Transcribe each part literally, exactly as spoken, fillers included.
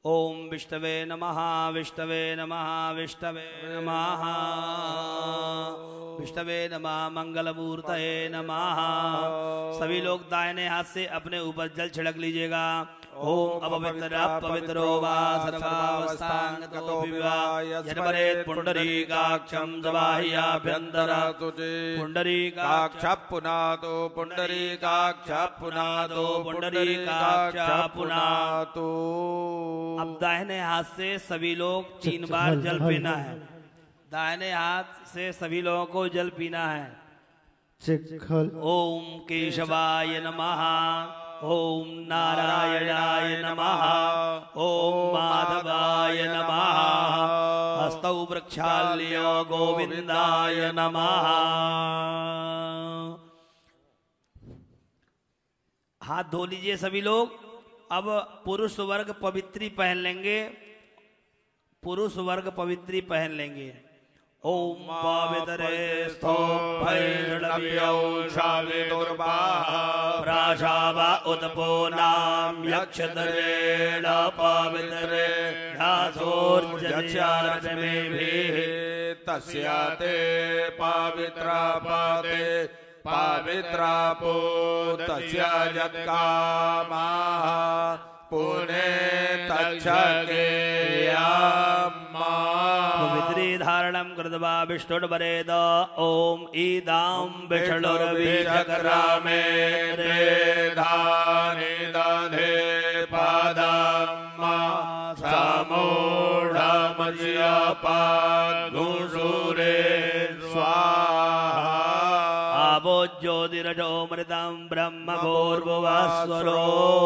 ओम विष्णवे नमः विष्णवे नमः विष्णवे नमः विष्णवे नमः मंगलमूर्तये नमः। सभी लोग दाहिने हाथ से अपने ऊपर जल छिड़क लीजिएगा। ओम अपवित्र पवित्रो वा सर्वावस्थांगतो विवा यद्परेत् पुंडरीकाक्षं जवाह्याभ्यन्तरा पुंडरीकाक्ष पुनातो पुंडरीकाक्ष पुनातो पुंडरीकाक्ष पुनातो। अब दाहिने हाथ से सभी लोग तीन बार जल पीना है। दाहिने हाथ से सभी लोगों को जल पीना है। ओम केशवाय नमः, ओम नारायणाय नमः, ओम माधवाय नमः, हस्तौ वृक्षाल्यो गोविंदाय नमः। हाथ धो लीजिए सभी लोग। अब पुरुष वर्ग पवित्री पहन लेंगे। पुरुष वर्ग पवित्री पहन लेंगे। ओम पवित्रे प्राशाव उत्पो नाम यक्षतरेण पवित्रे ध्यासोर्जस्यार्चमेभिः तस्याते पवित्रापते पवित्रापो तस्य यत्कामाः पुणे तच्छकेयाम्मा। पवित्री धारणं कृत्वा विष्णुर्वरेद ओम ईदां विष्णुर्विचक्रामे धानि दधे पादम्मा समूढमस्यपादुषुरे स्वाहा। आवो ज्योतिरजोमृतं ब्रह्म भूर्भुवस्वरो।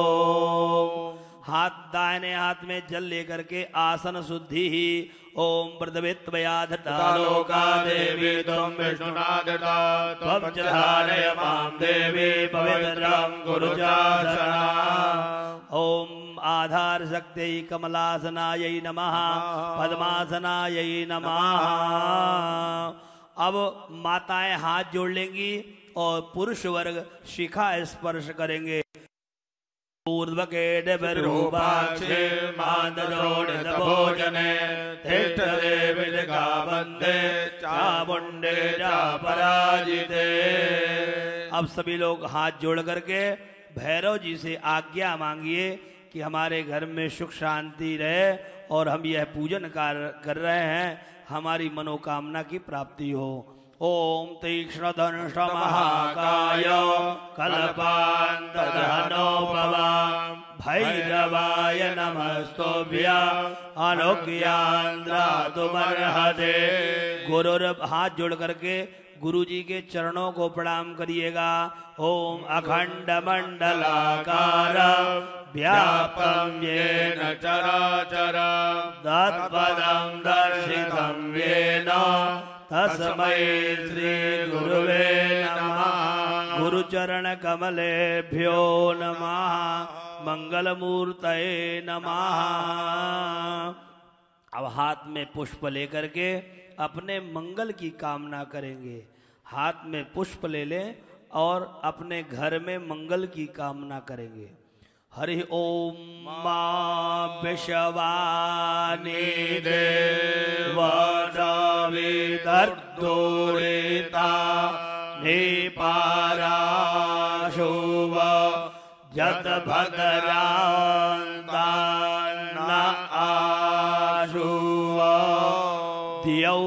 हाथ दाहिने हाथ में जल लेकर के आसन शुद्धि ही। ओम प्रदवित्वया धृता लोका देवी त्वं विष्णुनादिता त्वं च धारय मां देवी पवित्रं कुरु च शरणा। ओम आधार शक्त्यै कमलासनायै नमः, पद्मासनायै नमः। अब माताएं हाथ जोड़ लेंगी और पुरुष वर्ग शिखा स्पर्श करेंगे। ऊर्ध्वकेटभिरूपाक्षे मान्दजोडितभोजने तिष्ठते विजगा वन्दे चामुण्डे चापराजिते। अब सभी लोग हाथ जोड़ करके भैरव जी से आज्ञा मांगिए कि हमारे घर में सुख शांति रहे और हम यह पूजन कर रहे हैं, हमारी मनोकामना की प्राप्ति हो। ओम तीक्ष्ण धनुष महाकाय कल्पान्तधनोपमा भैरवाय नमस्तुभ्यं अनुज्ञान्द्रातुमर्हते। गुरुर हाथ जोड़ करके गुरु जी के चरणों को प्रणाम करिएगा। ओम अखंड मंडलाकार व्यापं येन चराचरं तत्पदं दर्शितं येन तस्मै श्री गुरुवे नमः। गुरुचरण कमलेभ्यो नमः, मंगलमूर्तये नमः। अब हाथ में पुष्प लेकर के अपने मंगल की कामना करेंगे। हाथ में पुष्प ले लें और अपने घर में मंगल की कामना करेंगे। हरि ओम मा विश्वानि देवताविदर्दोरिता निपाराशुव जत भद्रान्तान्न आशुव द्यौ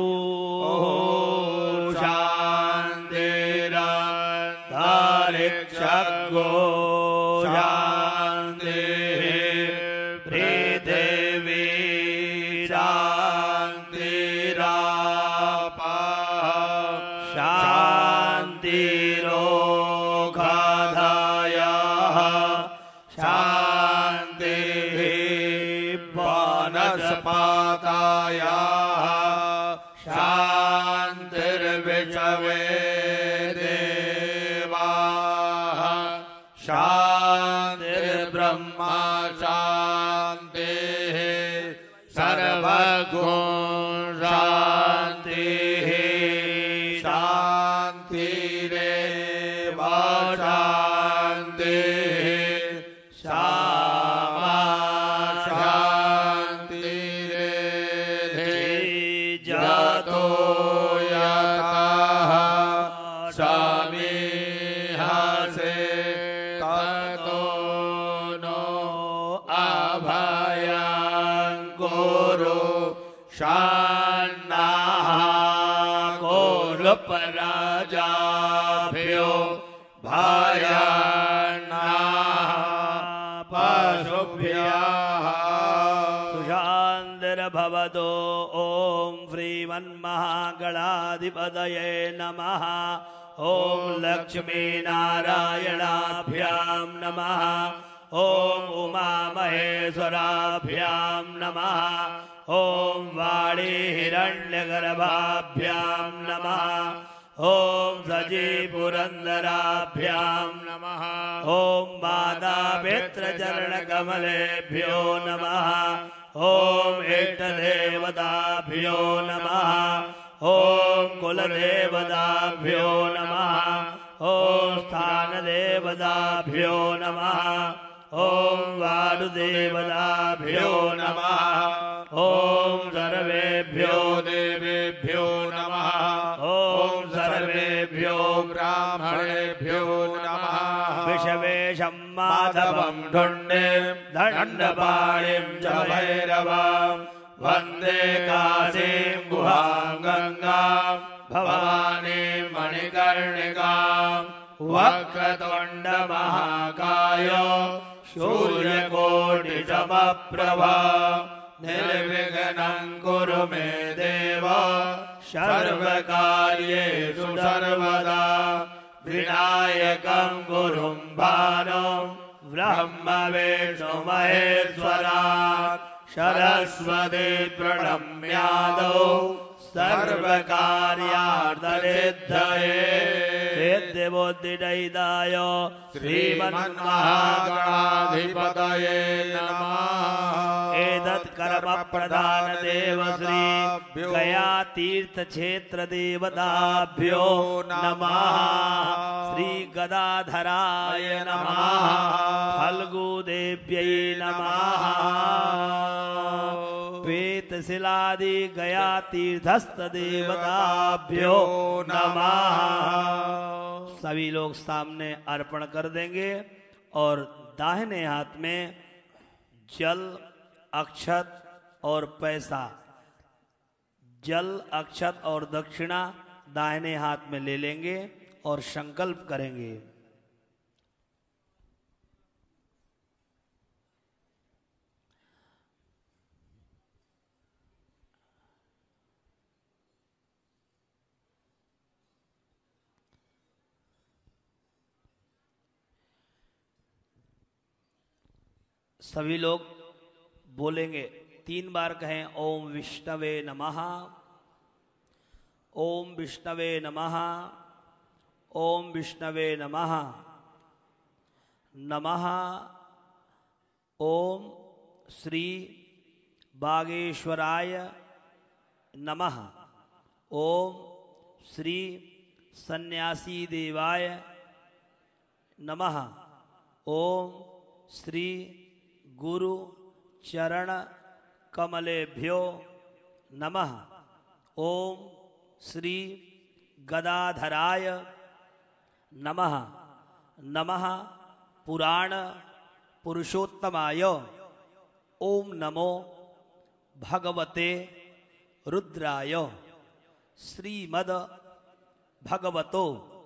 शान्तिरन्तरिक्षगो शामा शान्नाः कोलपराजाभ्यो भायान्नाः पशुभ्यः सुशान्तिर्भवतो ॐ श्रीमन्महागणाधिपतये नमः। ॐ लक्ष्मीनारायणाभ्यां नमः। ॐ उमामहेश्वराभ्यां नमः। ॐ वाणी हिरण्यगर्भाभ्यां नमः। ॐ सजीपुरन्दराभ्यां नमः। ॐ मातापितृचरणकमलेभ्यो नमः। ॐ इष्टदेवताभ्यो नमः। ॐ कुलदेवताभ्यो नमः। ॐ स्थानदेवताभ्यो नमः। ॐ वायुदेवताभ्यो नमः। ॐ सर्वेभ्यो देवेभ्यो नमः। ॐ सर्वेभ्यो ब्राह्मणेभ्यो नमः। विषवेशं माधवं ढुण्डे दण्डपाणिं च भैरवां वन्दे काशीं गुहां गङ्गां भवानीं मणिकर्णिकां वक्रतुण्डमहाकाय सूर्यकोटिसमप्रभा निर्विघ्नं कुरु मे देव सर्वकार्येषु सर्वदा विनायकं गुरुं भानुं ब्रह्म विष्णु महेश्वरा सरस्वती प्रणम्यादौ सर्वकार्यार्थसिद्धये सिद्धिबुद्धिदयिताय श्रीमन्महागणाधिपतये नमः। एतत् कर्म प्रधान देव श्री गया तीर्थ क्षेत्र देवताभ्यो नमः। श्री गदाधराय नमः। फल्गु देव्यै नमः। वेतशिलादि गया तीर्थस्थ देवताभ्यो नमः। सभी लोग सामने अर्पण कर देंगे और दाहिने हाथ में जल अक्षत और पैसा, जल अक्षत और दक्षिणा दाहिने हाथ में ले लेंगे और संकल्प करेंगे। सभी लोग बोलेंगे, तीन बार कहें ओम विष्णवे नमः, ओम विष्णवे नमः, ओम विष्णवे नमः, नमः ओम श्री बागेश्वराय नमः, ओम श्री सन्यासी देवाय नमः, ओम श्री गुरु चरण कमलेभ्यो नमः, ओम श्री गदाधराय नमः, नमः पुराण पुरुषोत्तमाय, ओम नमो भगवते रुद्राय, श्रीमद भगवतो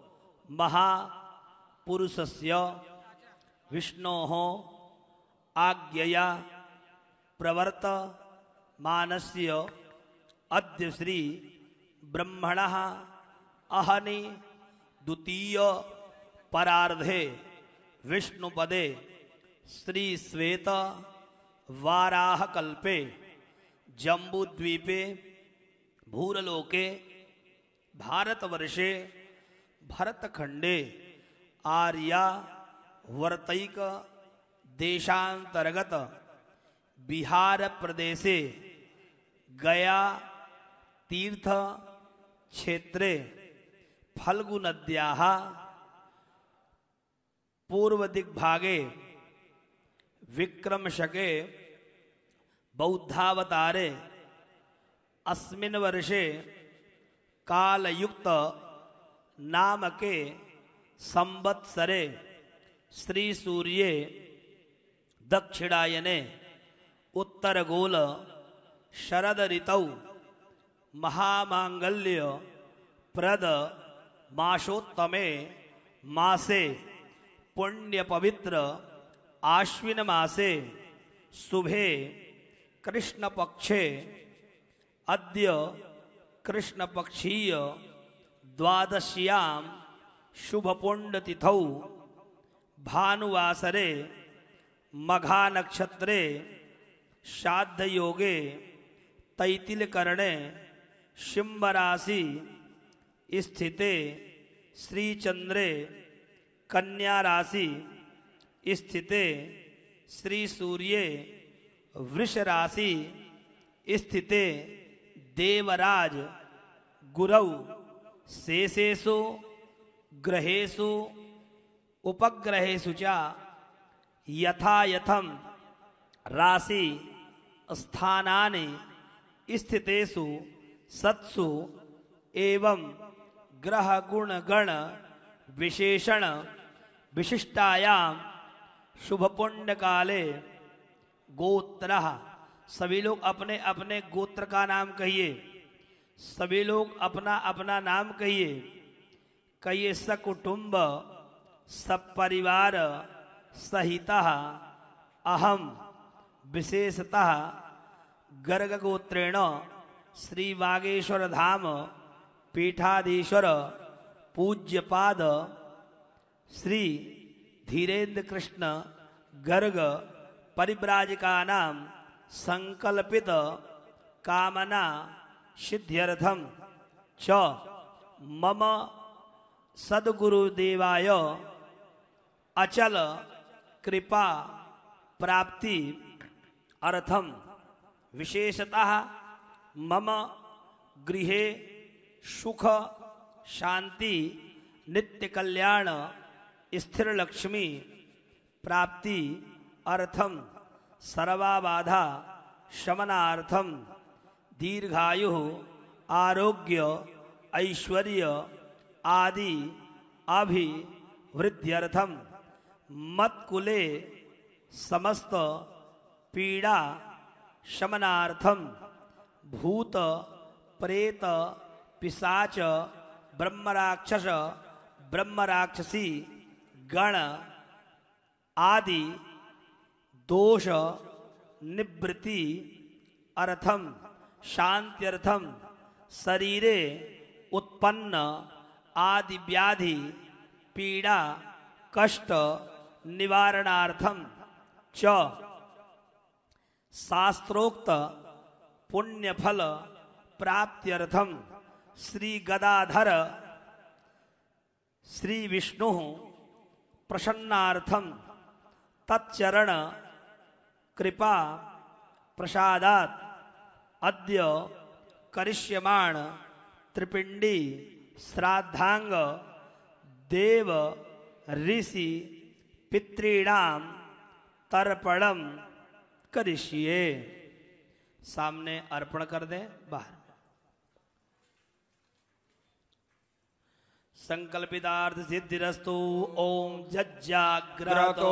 महापुरुषस्य विष्णोः आज्ञया प्रवर्त मानस्य अद्य श्री ब्रह्मणः अहनि द्वितीय परार्धे विष्णुपदे श्री श्वेत वाराह कल्पे जम्बूद्वीपे भूरलोके भारतवर्षे भरतखंडे आर्या वर्तैक देशांतर्गत बिहार प्रदेशे गया तीर्थ क्षेत्रे फल्गु नद्याः पूर्व दिग्भागे विक्रम शके बौद्धावतारे अस्मिन् वर्षे कालयुक्त नामके संवत्सरे श्री सूर्ये दक्षिणायने उत्तरगोल शरद ऋतौ महामांगल्य प्रद मासोत्तमे मासे पुण्य पवित्र आश्विन मासे शुभे कृष्ण पक्षे अद्य कृष्ण पक्षीय द्वादश्याम शुभ पुण्य तिथौ भानुवासरे मघा नक्षत्रे श्राद्ध योगे तैतिल करणे शिंब राशि स्थिते श्री चंद्रे कन्या राशि स्थिते श्री सूर्ये वृष राशि स्थिते देवराज गुरौ शेषेषु ग्रहेषु उपग्रहेषु च यथा यथम राशि स्थानानि स्थितेषु सत्सु एवं ग्रह गुण गण विशेषण विशिष्टायाम शुभ पुण्य काले गोत्र। सभी लोग अपने अपने गोत्र का नाम कहिए, सभी लोग अपना अपना नाम कहिए। कहिए सकुटुंब सपरिवार सहितः अहम विशेषतः गर्ग गोत्रेण श्री वागेश्वर धाम पीठाधीश्वर पूज्यपाद श्री धीरेन्द्र कृष्ण गर्ग परिव्राजका नाम संकल्पित कामना सिद्ध्यर्थम च मम सद्गुरुदेवाय अचल कृपा प्राप्ति अर्थम विशेषतः मम गृहे सुख शांति नित्य कल्याण स्थिर लक्ष्मी प्राप्ति अर्थम सर्वाबाधा शमनार्थम दीर्घायु आरोग्य ऐश्वर्य आदि अभिवृद्ध्यर्थम मत्कुले समस्त पीड़ा शमनार्थम भूत प्रेत पिशाच ब्रह्मराक्षस ब्रह्मराक्षसी गण आदि दोष निवृत्ति अर्थम शांत्यर्थम शरीरे उत्पन्न आदि व्याधि पीड़ा कष्ट निवारणार्थम च शास्त्रोक्त पुण्यफल प्राप्त्यर्थम श्री गदाधर श्री विष्णु प्रसन्नार्थम तच्चरण कृपा प्रसादात अद्य करिष्यमाण त्रिपिंडी श्राद्धांग देव ऋषि पितॄणाम तर्पणम करिष्ये। सामने अर्पण कर दें। बाहर संकल्पितार्थ सिद्धिरस्तु। ओम जज्जाग्रतो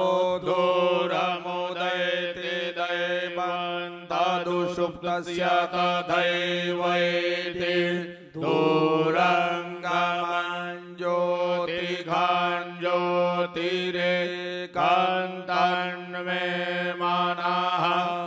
दूरमुदयते दैवं तदुषुप्तस्य तथैवैति दूरंगमं ज्योतिघां ज्योतिरेकान्तन्मे मनः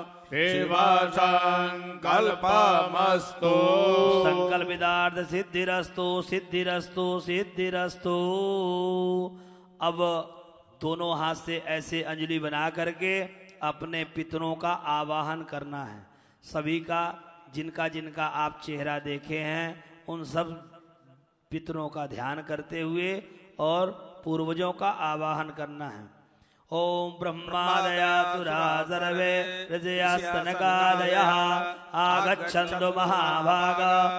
संकल्पमस्तु। संकल्पितार्थ सिद्धिरस्तु सिद्धिरस्तु सिद्धिरस्तु। अब दोनों हाथ से ऐसे अंजलि बना करके अपने पितरों का आवाहन करना है। सभी का जिनका जिनका आप चेहरा देखे हैं उन सब पितरों का ध्यान करते हुए और पूर्वजों का आवाहन करना है। ओम ब्रह्मादया सुरा सर्वे ऋषयस्तनकादयः आगच्छन्तु महाभाग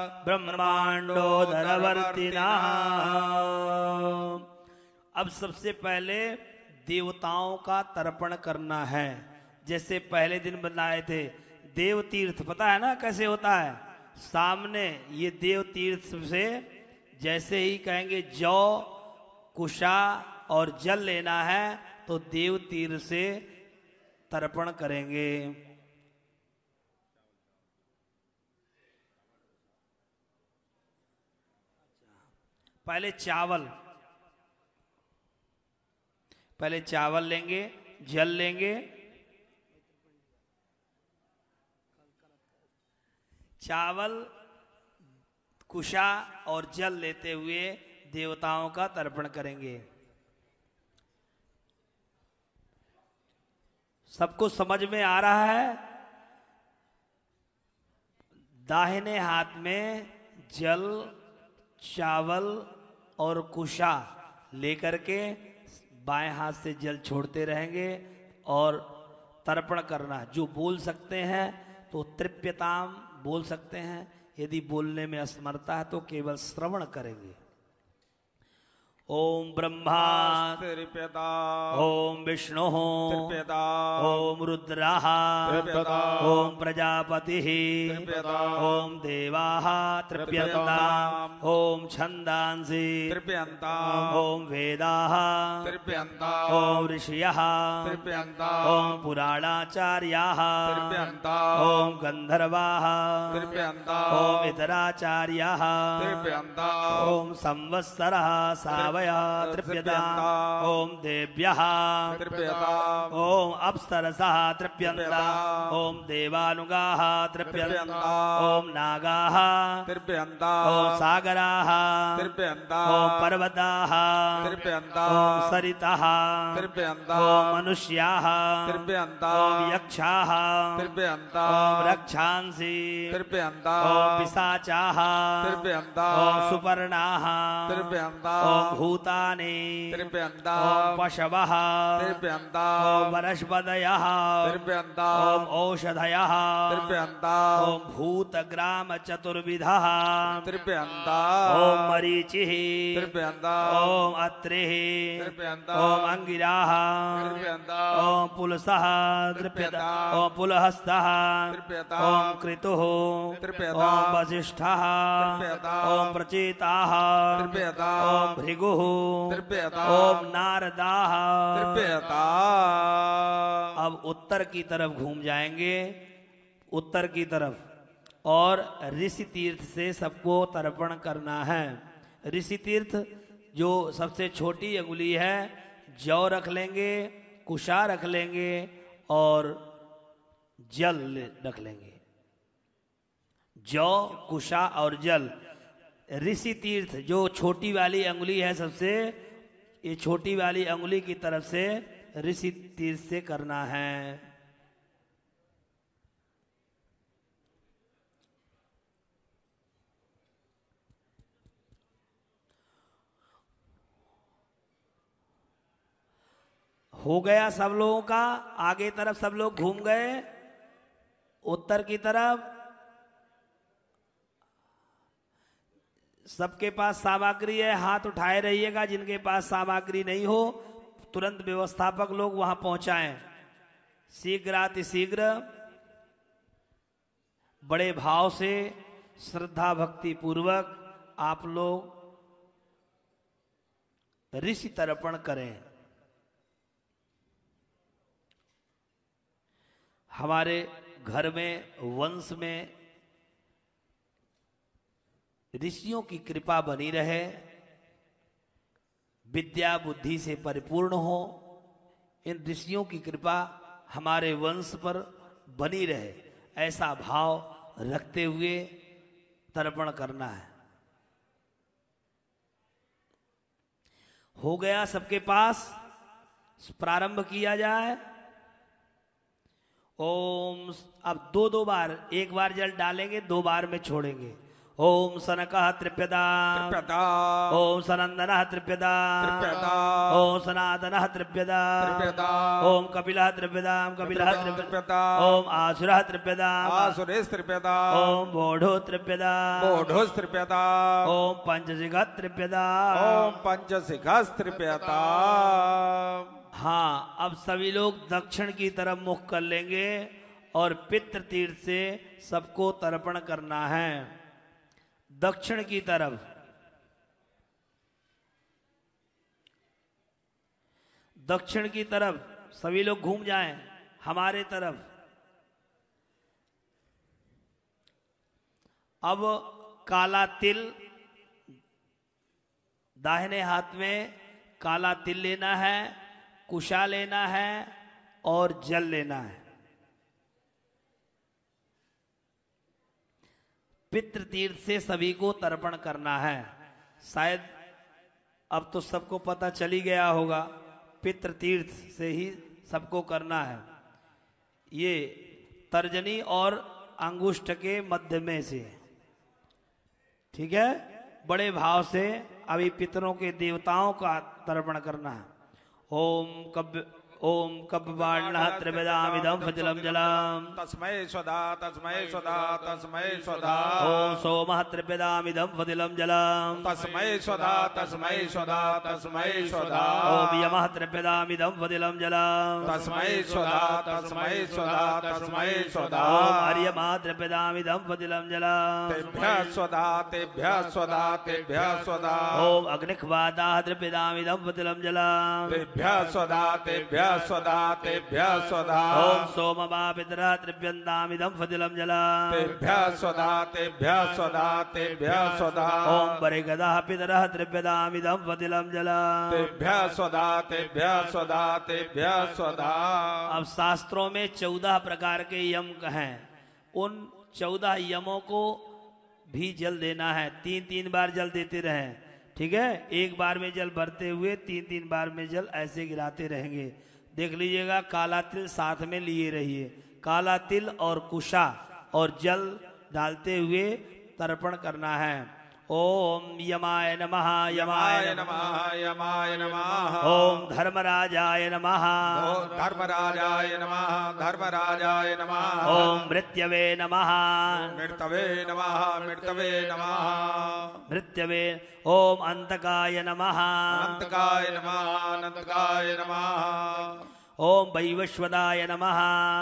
ब्रह्मांडोदरवर्तिनः। अब सबसे पहले देवताओं का तर्पण करना है। जैसे पहले दिन बनाए थे देव तीर्थ, पता है ना कैसे होता है। सामने ये देव तीर्थ से जैसे ही कहेंगे जौ कुशा और जल लेना है तो देव तीर्थ से तर्पण करेंगे। पहले चावल पहले चावल लेंगे, जल लेंगे, चावल, कुशा और जल लेते हुए देवताओं का तर्पण करेंगे। सबको समझ में आ रहा है? दाहिने हाथ में जल, चावल और कुशा लेकर के बाएं हाथ से जल छोड़ते रहेंगे और तर्पण करना। जो बोल सकते हैं तो तृप्यताम बोल सकते हैं, यदि बोलने में असमर्थता है तो केवल श्रवण करेंगे। ओम ब्रह्मा तृप्यता, ओम विष्णु तृप्यता, ओम रुद्रः तृप्यता, ओम प्रजापति तृप्यता, ओम देवाः तृप्यन्ताम्, ओम छन्दांसि तृप्यन्ताम्, ओम वेदाः तृप्यन्ताम्, ओम ऋषयः तृप्यन्ताम्, ओम पुराणाचार्याः तृप्यन्ताम्, ओम गंधर्वाः तृप्यन्ताम्, ओम इतराचार्याः तृप्यन्ताम्, ओम संवत्सरः सावयः तृप्यताम्, ओम देव्यः तृप्यताम्, ओम अप्सरसः तृप्यन्ताम्, ओम देवानुगाः तृप्यन्ताम्, ओम नागाः तृप्यन्ताम्, ओम सागराः तृप्यन्ताम्, ओम पर्वताः तृप्यन्ताम्, ओम सरितः तृप्यन्ताम्, ओम मनुष्याः तृप्यन्ताम्, ओम यक्षाः तृप्यन्ताम्, ओम रक्षांसि तृप्यन्ताम्, ओम पिशाचाः तृप्यन्ताम्, ओम सुपर्णाः तृप्यन्ताम्, ओम भूतानि तृप्यन्ताम्, ओम पशवः तृप्यन्ताम्, ओम वनस्पतयः तृप्यन्ताम्, ओम औषधयः तृप्यन्ताम्, ओम भूतग्राम चतुर्विधः तृप्यन्ताम्, ओम मरीचिः तृप्यन्ताम्, ओम अत्रिः तृप्यन्ताम्, ओम अंगिराः तृप्यन्ताम्, ओम पुलसः तृप्यताम्, ओम पुलहस्तः तृप्यताम्, ओम कृतुः तृप्यताम्, ओम वसिष्ठः तृप्यताम्, ओम प्रचेताः तृप्यताम्, ओम भृगुः तृप्यताम्, ओम नारदाः। तृप्यताम्। अब उत्तर की तरफ घूम जाएंगे, उत्तर की तरफ, और ऋषि तीर्थ से सबको तर्पण करना है। ऋषि तीर्थ जो सबसे छोटी अंगुली है, जौ रख लेंगे, कुशा रख लेंगे और जल रख लेंगे। जौ, कुशा और जल। ऋषि तीर्थ जो छोटी वाली अंगुली है सबसे, ये छोटी वाली अंगुली की तरफ से ऋषि तीर्थ से करना है। हो गया सब लोगों का? आगे तरफ सब लोग घूम गए उत्तर की तरफ। सबके पास सामग्री है, हाथ उठाए रहिएगा। जिनके पास सामग्री नहीं हो तुरंत व्यवस्थापक लोग वहां पहुंचाएं। शीघ्रातिशीघ्र बड़े भाव से श्रद्धा भक्ति पूर्वक आप लोग ऋषि तर्पण करें। हमारे घर में, वंश में ऋषियों की कृपा बनी रहे, विद्या बुद्धि से परिपूर्ण हो। इन ऋषियों की कृपा हमारे वंश पर बनी रहे, ऐसा भाव रखते हुए तर्पण करना है। हो गया सबके पास? प्रारंभ किया जाए। ओम, अब दो दो बार, एक बार जल डालेंगे, दो बार में छोड़ेंगे। ओम सनकः तृप्यताम्, तृप्यताम्, ओम सनंदनः तृप्यताम्, तृप्यताम्, ओम सनातनः तृप्यताम्, तृप्यताम्, ओम कपिलः तृप्यताम्, कपिलः तृप्यताम्, तृप्यताम्, ओम आसुरः तृप्यताम्, आसुरेश तृप्यताम्, ओम बोढो तृप्यताम्, बोढोस तृप्यताम्, ओम पंचशिखः तृप्यताम्। ओम पंचशिखस तृप्यताम्। हाँ, अब सभी लोग दक्षिण की तरफ मुख कर लेंगे और पितृ तीर्थ से सबको तर्पण करना है। दक्षिण की तरफ, दक्षिण की तरफ सभी लोग घूम जाएं हमारे तरफ। अब काला तिल दाहिने हाथ में काला तिल लेना है, कुशा लेना है और जल लेना है। पितृ तीर्थ से सभी को तर्पण करना है। शायद अब तो सबको पता चली गया होगा, पितृ तीर्थ से ही सबको करना है। ये तर्जनी और अंगुष्ठ के मध्य में से, ठीक है। बड़े भाव से अभी पितरों के देवताओं का तर्पण करना है। ओम कब ओम कब्बाण्णः त्रिविधामिदं फजलं जलम् तस्मै स्वधा तस्मै स्वधा तस्मै स्वधा। ओम सोमः त्रिविधामिदं फजलं जलम् तस्मै स्वधा तस्मै स्वधा तस्मै स्वधा। ओम यमः त्रिविधामिदं फजलं जलम् तस्मै स्वधा तस्मै स्वधा तस्मै स्वधा। ओम अर्यमा त्रिविधामिदं फजलं जलम् तेभ्यः स्वधा तेभ्यः स्वधा तेभ्यः स्वधा। ओम अग्निख्वादाः त्रिविधामिदं फजलं जलम् तेभ्यः स्वधा तेभ्यः स्वधा तेभ्यः स्वधा। ओम सोममा पितरः त्रिव्यन्तामिदं फजलं जलम् तेभ्यः स्वधा तेभ्यः स्वधा तेभ्यः स्वधा। ओम बरिगदः पितरः त्रिव्यदामिदं फजलं जलम् तेभ्यः स्वधा तेभ्यः स्वधा तेभ्यः स्वधा। अब शास्त्रों में चौदह प्रकार के यम हैं, उन चौदह यमों को भी जल देना है। तीन तीन बार जल देते रहें, ठीक है। एक बार में जल भरते हुए तीन तीन बार में जल ऐसे गिराते रहेंगे। देख लीजिएगा, काला तिल साथ में लिए रहिए, काला तिल और कुशा और जल डालते हुए तर्पण करना है। ओम यमाय नमः यमाय नमः यमाय नमः। ओम धर्मराजाय नमः धर्मराजाय नमः धर्मराजाय नमः। ओम मृत्यवे नमः मृतवे नमः मृतवे नमः। मृत्यवे। ओम अंतकाय नमः अनंतकाय नमः अनंतकाय नमः। ओम वैवस्वताय नमः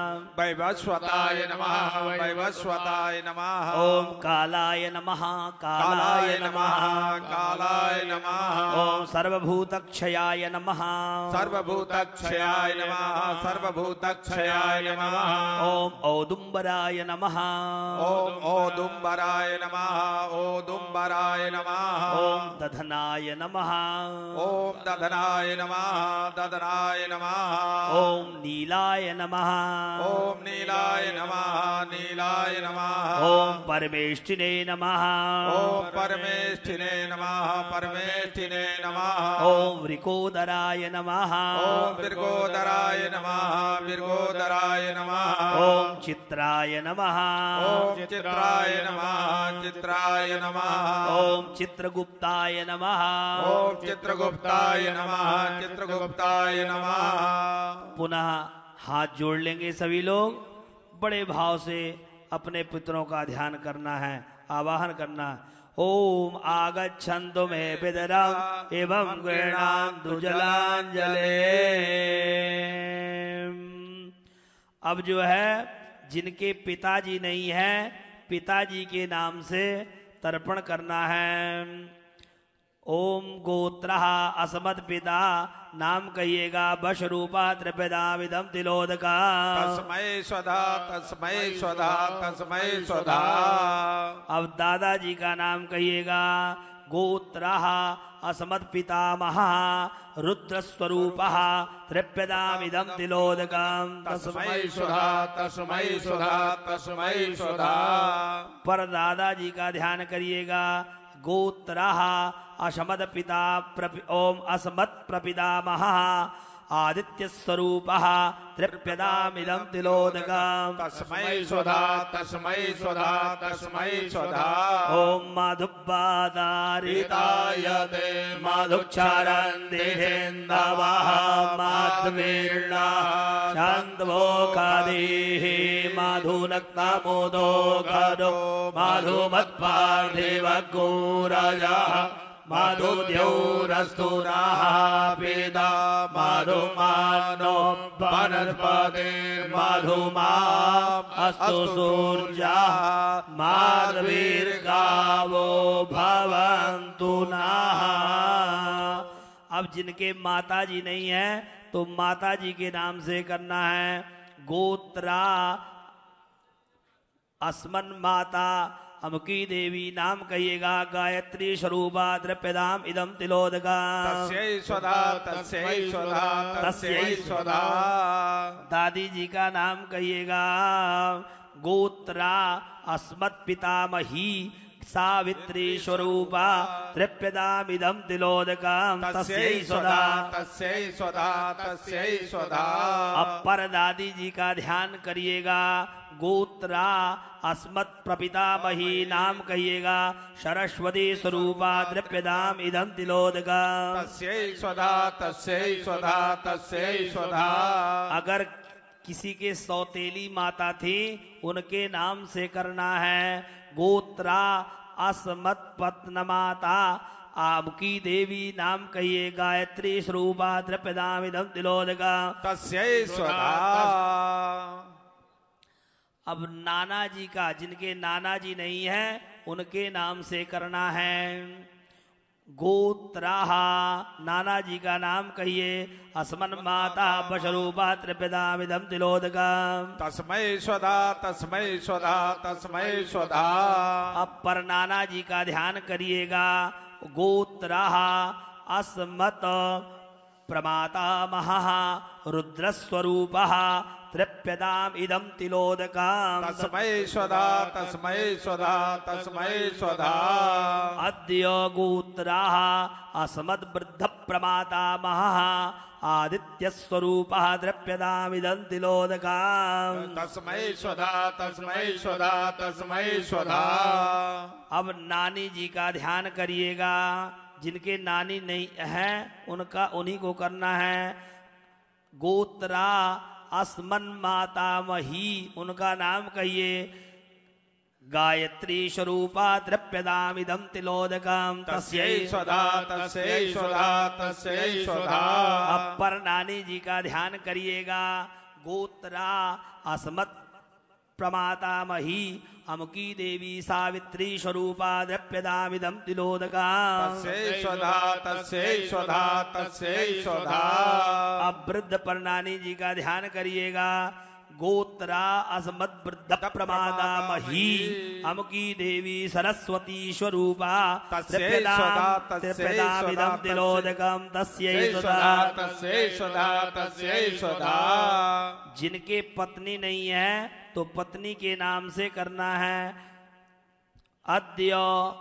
वैवस्वताय नमः वैवस्वताय नमः। ओम कालाय नमः कालाय नमः कालाय नमः। ओम सर्वभूतक्षयाय नमः सर्वभूतक्षयाय नमः सर्वभूतक्षयाय नमः। ओम औदुम्बराय नमः ओम औदुम्बराय नमः औदुम्बराय नमः। ओम दधनाय नमः ओम दधनाय नमः दधनाय नमः। ओम नीलाय नमः ओम नीलाय नमः नीलाय नमः। ओम परमेष्ठिने नमः ओम परमेष्ठिने नमः परमेष्ठिने नमः। ओम वृकोदराय नमः ओम विर्गोदराय नमः विर्गोदराय नमः। ओम चित्राय नमः ओम चित्राय नमः चित्राय नमः। ओम चित्रगुप्ताय नमः ओम चित्रगुप्ताय नमः चित्रगुप्ताय नमः। पुनः हाथ जोड़ लेंगे सभी लोग, बड़े भाव से अपने पितरों का ध्यान करना है, आवाहन करना है। ओम आगच्छन्तु मे पितरम् एवं गृह्णान्तु जलांजले। अब जो है, जिनके पिताजी नहीं है, पिताजी के नाम से तर्पण करना है। ओम गोत्रः असमत पिता, नाम कहिएगा बश रूपा त्रिपदामिदं तिलोदका। तस्मै स्वधा तस्मै स्वधा तस्मै स्वधा। अब दादाजी का नाम कहिएगा गोत्रः असमत पितामह रुद्र स्वरूपः त्रिपदामिदं तिलोदकम्। तस्मै स्वधा तस्मै स्वधा तस्मै स्वधा। पर दादाजी का ध्यान करिएगा, गोत्रः असमत पिता ओम असमत प्रपितामह आदित्य स्वरूपः त्रिपदामिदं तिलोदकम्। तस्मै स्वधा तस्मै स्वधा तस्मै स्वधा। ओम माधुब्बादारिताय ते माधुक्षारन्दिहेन्दवः माध्वीर्णा शान्तवोकादेः माधुनक्तमोदोखदो माधुमत्पार्थिवगोरजः माधुद्यौरस्तुराः पेदा माधुमानो वनस्पते माधुमाम् अस्तु सूर्याः माधवीर्गावो भवन्तु नः। अब जिनके माताजी नहीं है तो माताजी के नाम से करना है। गोत्रा अस्मन् माता अमुकी देवी नाम कहिएगा गायत्री स्वरूपा द्रव्यदाम इदम तिलोदका तस्यै स्वधा तस्यै स्वधा तस्यै स्वधा। दादी जी का नाम कहिएगा गोत्रा अस्मत् पितामही सावित्री स्वरूपा त्रिप्यदाम इदम तिलोदकम तस्यै स्वधा तस्यै स्वधा तस्यै स्वधा। अब पर दादी जी का ध्यान करिएगा गोत्रा अस्मत् प्रपितामही नाम कहिएगा सरस्वती स्वरूपा द्रव्यदाम इदम तिलोदकम तस्यै स्वधा तस्यै स्वधा तस्यै स्वधा। अगर किसी के सौतेली माता थी उनके नाम से करना है गोत्रा अस्मत् पत्न माता आमुकी देवी नाम कहिए गायत्री स्वरूपा द्रव्यदाम इदम तिलोदका तस्यै स्वधा। अब नाना जी का जिनके नाना जी नहीं है उनके नाम से करना है गोत्राहा नाना जी का नाम कहिए अस्मन् माता बशरूपा त्रिपदाम इदम तिलोदका तस्मै स्वधा तस्मै स्वधा तस्मै स्वधा। अब पर नाना जी का ध्यान करिएगा गोत्राहा अस्मत् प्रमाता महा रुद्रस्वरूपः त्रिप्यदाम इदम तिलोदकाम तस्मै स्वधा तस्मै स्वधा तस्मै स्वधा। अद्य गोत्राः अस्मद् वृद्ध प्रमाता महा आदित्य स्वरूपः द्रव्यदाम इदम तिलोदकाम तस्मै स्वधा तस्मै स्वधा तस्मै स्वधा। अब नानी जी का ध्यान करिएगा जिनके नानी नहीं है उनका उन्हीं को करना है गोत्रा अस्मन् मातामही उनका नाम कहिए गायत्री स्वरूपा द्रव्यदाम इदम तिलोदकम तस्यै स्वधा तस्यै स्वधा तस्यै स्वधा। अब पर नानी जी का ध्यान करिएगा गोत्रा अस्मत् प्रमातामही अमुकी देवी सावित्री स्वरूपा द्रव्यदाम इदम तिलोदकम तस्यै स्वधा तस्यै स्वधा तस्यै स्वधा। अब वृद्ध पर नानी जी का ध्यान करिएगा गोत्रा अस्मद् वृद्ध प्रमादामही अमुकी देवी सरस्वती स्वरूपा द्रव्यदाम इदम तिलोदकम तस्यै स्वधा तस्यै स्वधा तस्यै स्वधा। जिनके पत्नी नहीं है तो पत्नी के नाम से करना है अद्य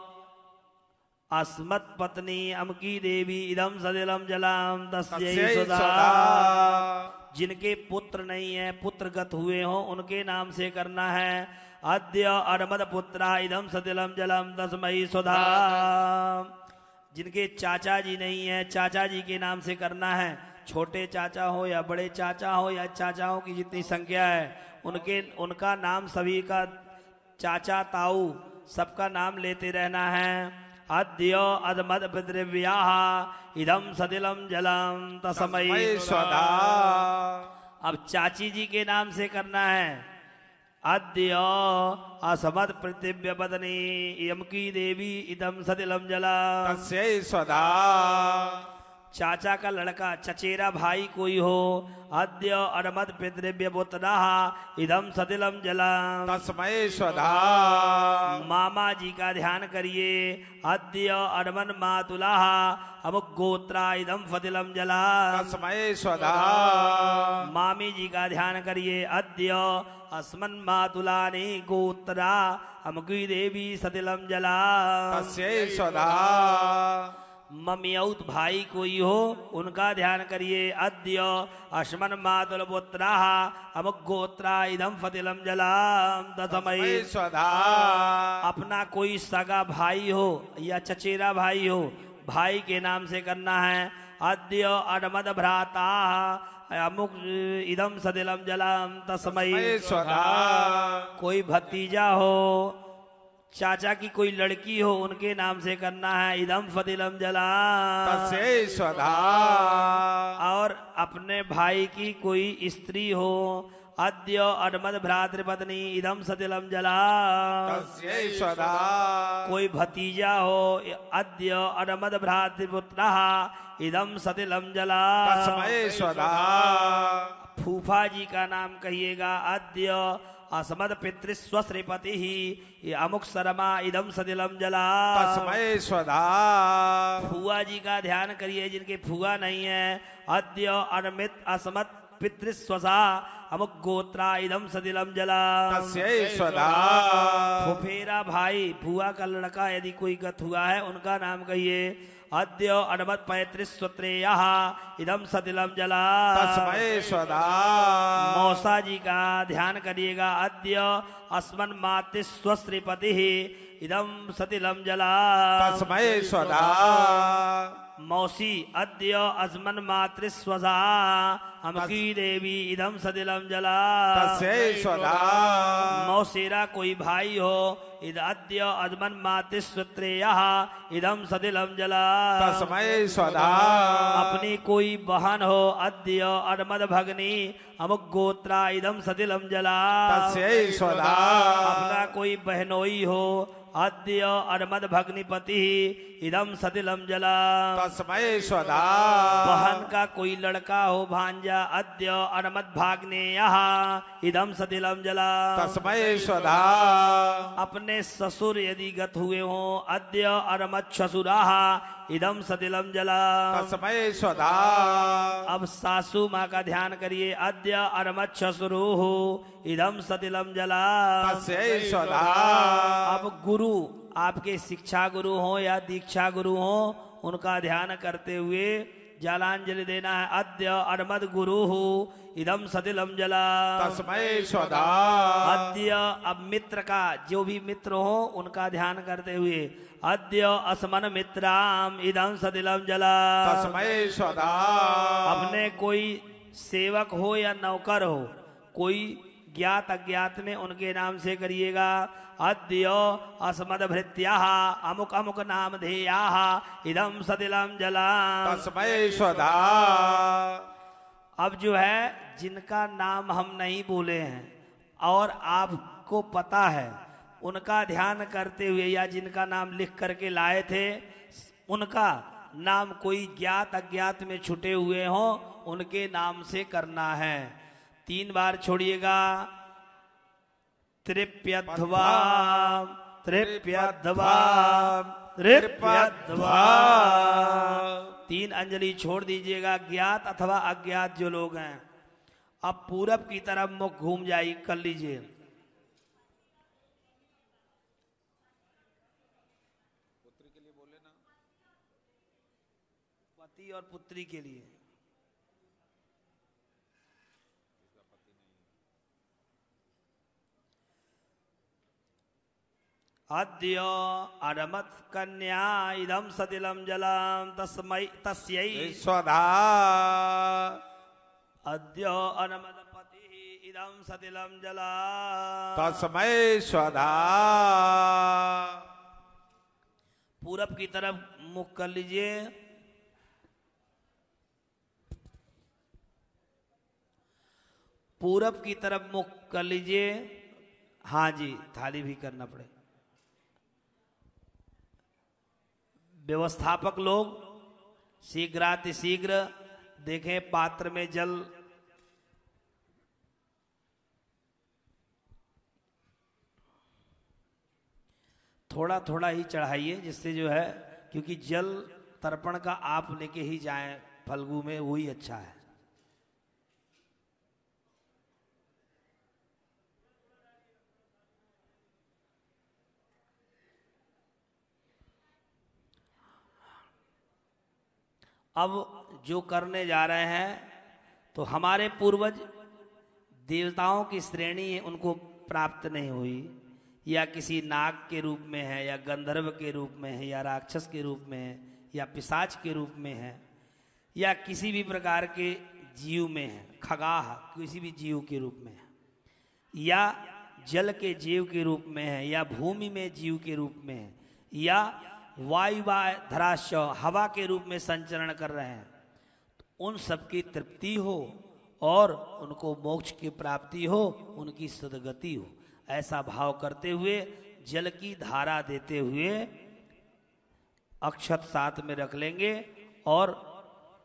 अस्मत् पत्नी अमुकी देवी इदम सदिलम जलम तस्यै स्वधा। जिनके पुत्र नहीं है पुत्रगत हुए हो उनके नाम से करना है अद्य अरमद पुत्रा इदम सदिलम जलम तस्मै स्वधा। जिनके चाचा जी नहीं है चाचा जी के नाम से करना है छोटे चाचा हो या बड़े चाचा हो या चाचाओं की जितनी संख्या है उनके उनका नाम सभी का चाचा ताऊ सबका नाम लेते रहना है अद्य अदमद पितृव्याः इदम सदिलम जलम तस्मै स्वधा। अब चाची जी के नाम से करना है अद्य असमद पृथिव्य पत्नी यमकी देवी इदम सदिलम जलम तस्यै स्वधा। चाचा का लड़का चचेरा भाई कोई हो अद्य अरमद पितृव्य पुत्रः इदम सतिलम जलम तस्मै स्वधा। मामा जी का ध्यान करिए अद्य अरमन मातुलः अमुक गोत्रा इदम फतिलम जलम तस्मै स्वधा। मामी जी का ध्यान करिए अद्य अस्मन् मातुलानि गोत्रा अमुकी देवी सतिलम जलम तस्यै स्वधा। ममियौत भाई कोई हो उनका ध्यान करिए अद्य अश्मन मातुल पुत्राः अमुक गोत्रा इदम फतिलम जलम तस्मै स्वधा। अपना कोई सगा भाई हो या चचेरा भाई हो भाई के नाम से करना है अद्य अडमद भ्राता अमुक इदम सदिलम जलम तस्मै स्वधा। कोई भतीजा हो चाचा की कोई लड़की हो उनके नाम से करना है इदम फतिलम जलम तस्यै स्वधा। और अपने भाई की कोई स्त्री हो अद्य अडमद भ्रातृपत्नी इदम सतिलम जलम तस्यै स्वधा। कोई भतीजा हो अद्य अडमद भ्रातृपुत्रः इदम सतिलम जलम तस्मै स्वधा। फूफा जी का नाम कहिएगा अद्य असमद पितृस्व श्रीपति ही ये अमुक शर्मा इदम सदिलम जला। तस्मै स्वधा। फुआ जी का ध्यान करिए जिनके फुआ नहीं है। अद्य अनमित असमत पितृस्वसा अमुक गोत्रा इदम सदिलम जला। तस्यै स्वधा। फुफेरा भाई फुआ का लड़का यदि कोई गत हुआ है उनका नाम कहिए। अद्य अनमत पैतृस्वत्रेयः इदम सदिलम जला। तस्मै स्वधा। मौसा जी का ध्यान करिएगा। अद्य अस्मन् मातृस्व श्रीपति इदम सतिलम जला। तस्मै स्वधा। मौसी अद्य अस्मन् मातृस्वसा अमकी देवी इदम सदिलम जला। तस्यै स्वधा। मौसेरा कोई भाई हो इद अद्य अस्मन् मातृस्वत्रेयः इदम सदिलम जला। तस्मै स्वधा। अपनी कोई बहन हो अद्य अनमद भगनी अमुक गोत्रा इदम सदिलम जला। तस्यै स्वधा। अपना कोई बहनोई हो अद्य अनमद भग्निपति इदम सदिलम जला। तस्मै स्वधा। बहन का कोई लड़का हो भांजा अद्य अनमद भाग्नेयः इदम सदिलम जला। तस्मै स्वधा। अपने ससुर यदि गत हुए हो अद्य अनमद ससुराः इदम सदिलम जला। तस्मै स्वधा। अब सासू माँ का ध्यान करिए। अद्य अनमद ससुरुः इदम सदिलम जला। तस्यै स्वधा। अब गुरु आपके शिक्षा गुरु हो या दीक्षा गुरु हो उनका ध्यान करते हुए जलांजलि देना है। अद्य अनमद गुरु इदम सदिलम जला। तस्मै स्वधा। अद्य अब मित्र का जो भी मित्र हो उनका ध्यान करते हुए अद्य असमन मित्राम इदम सदिलम जला। तस्मै स्वधा। अपने कोई सेवक हो या नौकर हो कोई ज्ञात अज्ञात में उनके नाम से करिएगा। अद्य अस्मद भृत्याः अमुक अमुक नाम धेयाः इदम सदिलम जला। तस्मै स्वधा। अब जो है जिनका नाम हम नहीं बोले हैं और आपको पता है उनका ध्यान करते हुए या जिनका नाम लिख करके लाए थे उनका नाम कोई ज्ञात अज्ञात में छुटे हुए हो उनके नाम से करना है। तीन बार छोड़िएगा। त्रिप्यध्वा त्रिप्यध्वा त्रिप्यध्वा। तीन अंजलि छोड़ दीजिएगा ज्ञात अथवा अज्ञात जो लोग हैं। अब पूरब की तरफ मुख घूम जाइए कर लीजिए। पुत्री के लिए बोले ना। पति और पुत्री के लिए। अद्य अनमत कन्या इदम सदिलम जलाम तस्मै तस्यै स्वधा। अद्य अनमद पति इदम सदिलम जला। तस्मै स्वधा। पूरब की तरफ मुख कर लीजिए। पूरब की तरफ मुख कर लीजिए। हाँ जी थाली भी करना पड़े। व्यवस्थापक लोग शीघ्रातिशीघ्र देखें पात्र में जल थोड़ा थोड़ा ही चढ़ाइए जिससे जो है क्योंकि जल तर्पण का आप लेके ही जाएं फल्गु में वही अच्छा है। अब जो करने जा रहे हैं तो हमारे पूर्वज देवताओं की श्रेणी उनको प्राप्त नहीं हुई या किसी नाग के रूप में है या गंधर्व के रूप में है या राक्षस के रूप में है या पिशाच के रूप में है या किसी भी प्रकार के जीव में है खगाह किसी भी जीव के रूप में है या जल के जीव के रूप में है या भूमि में जीव के रूप में है या वायु धराश हवा के रूप में संचरण कर रहे हैं। तो उन सबकी तृप्ति हो और उनको मोक्ष की प्राप्ति हो उनकी सदगति हो ऐसा भाव करते हुए जल की धारा देते हुए अक्षत साथ में रख लेंगे और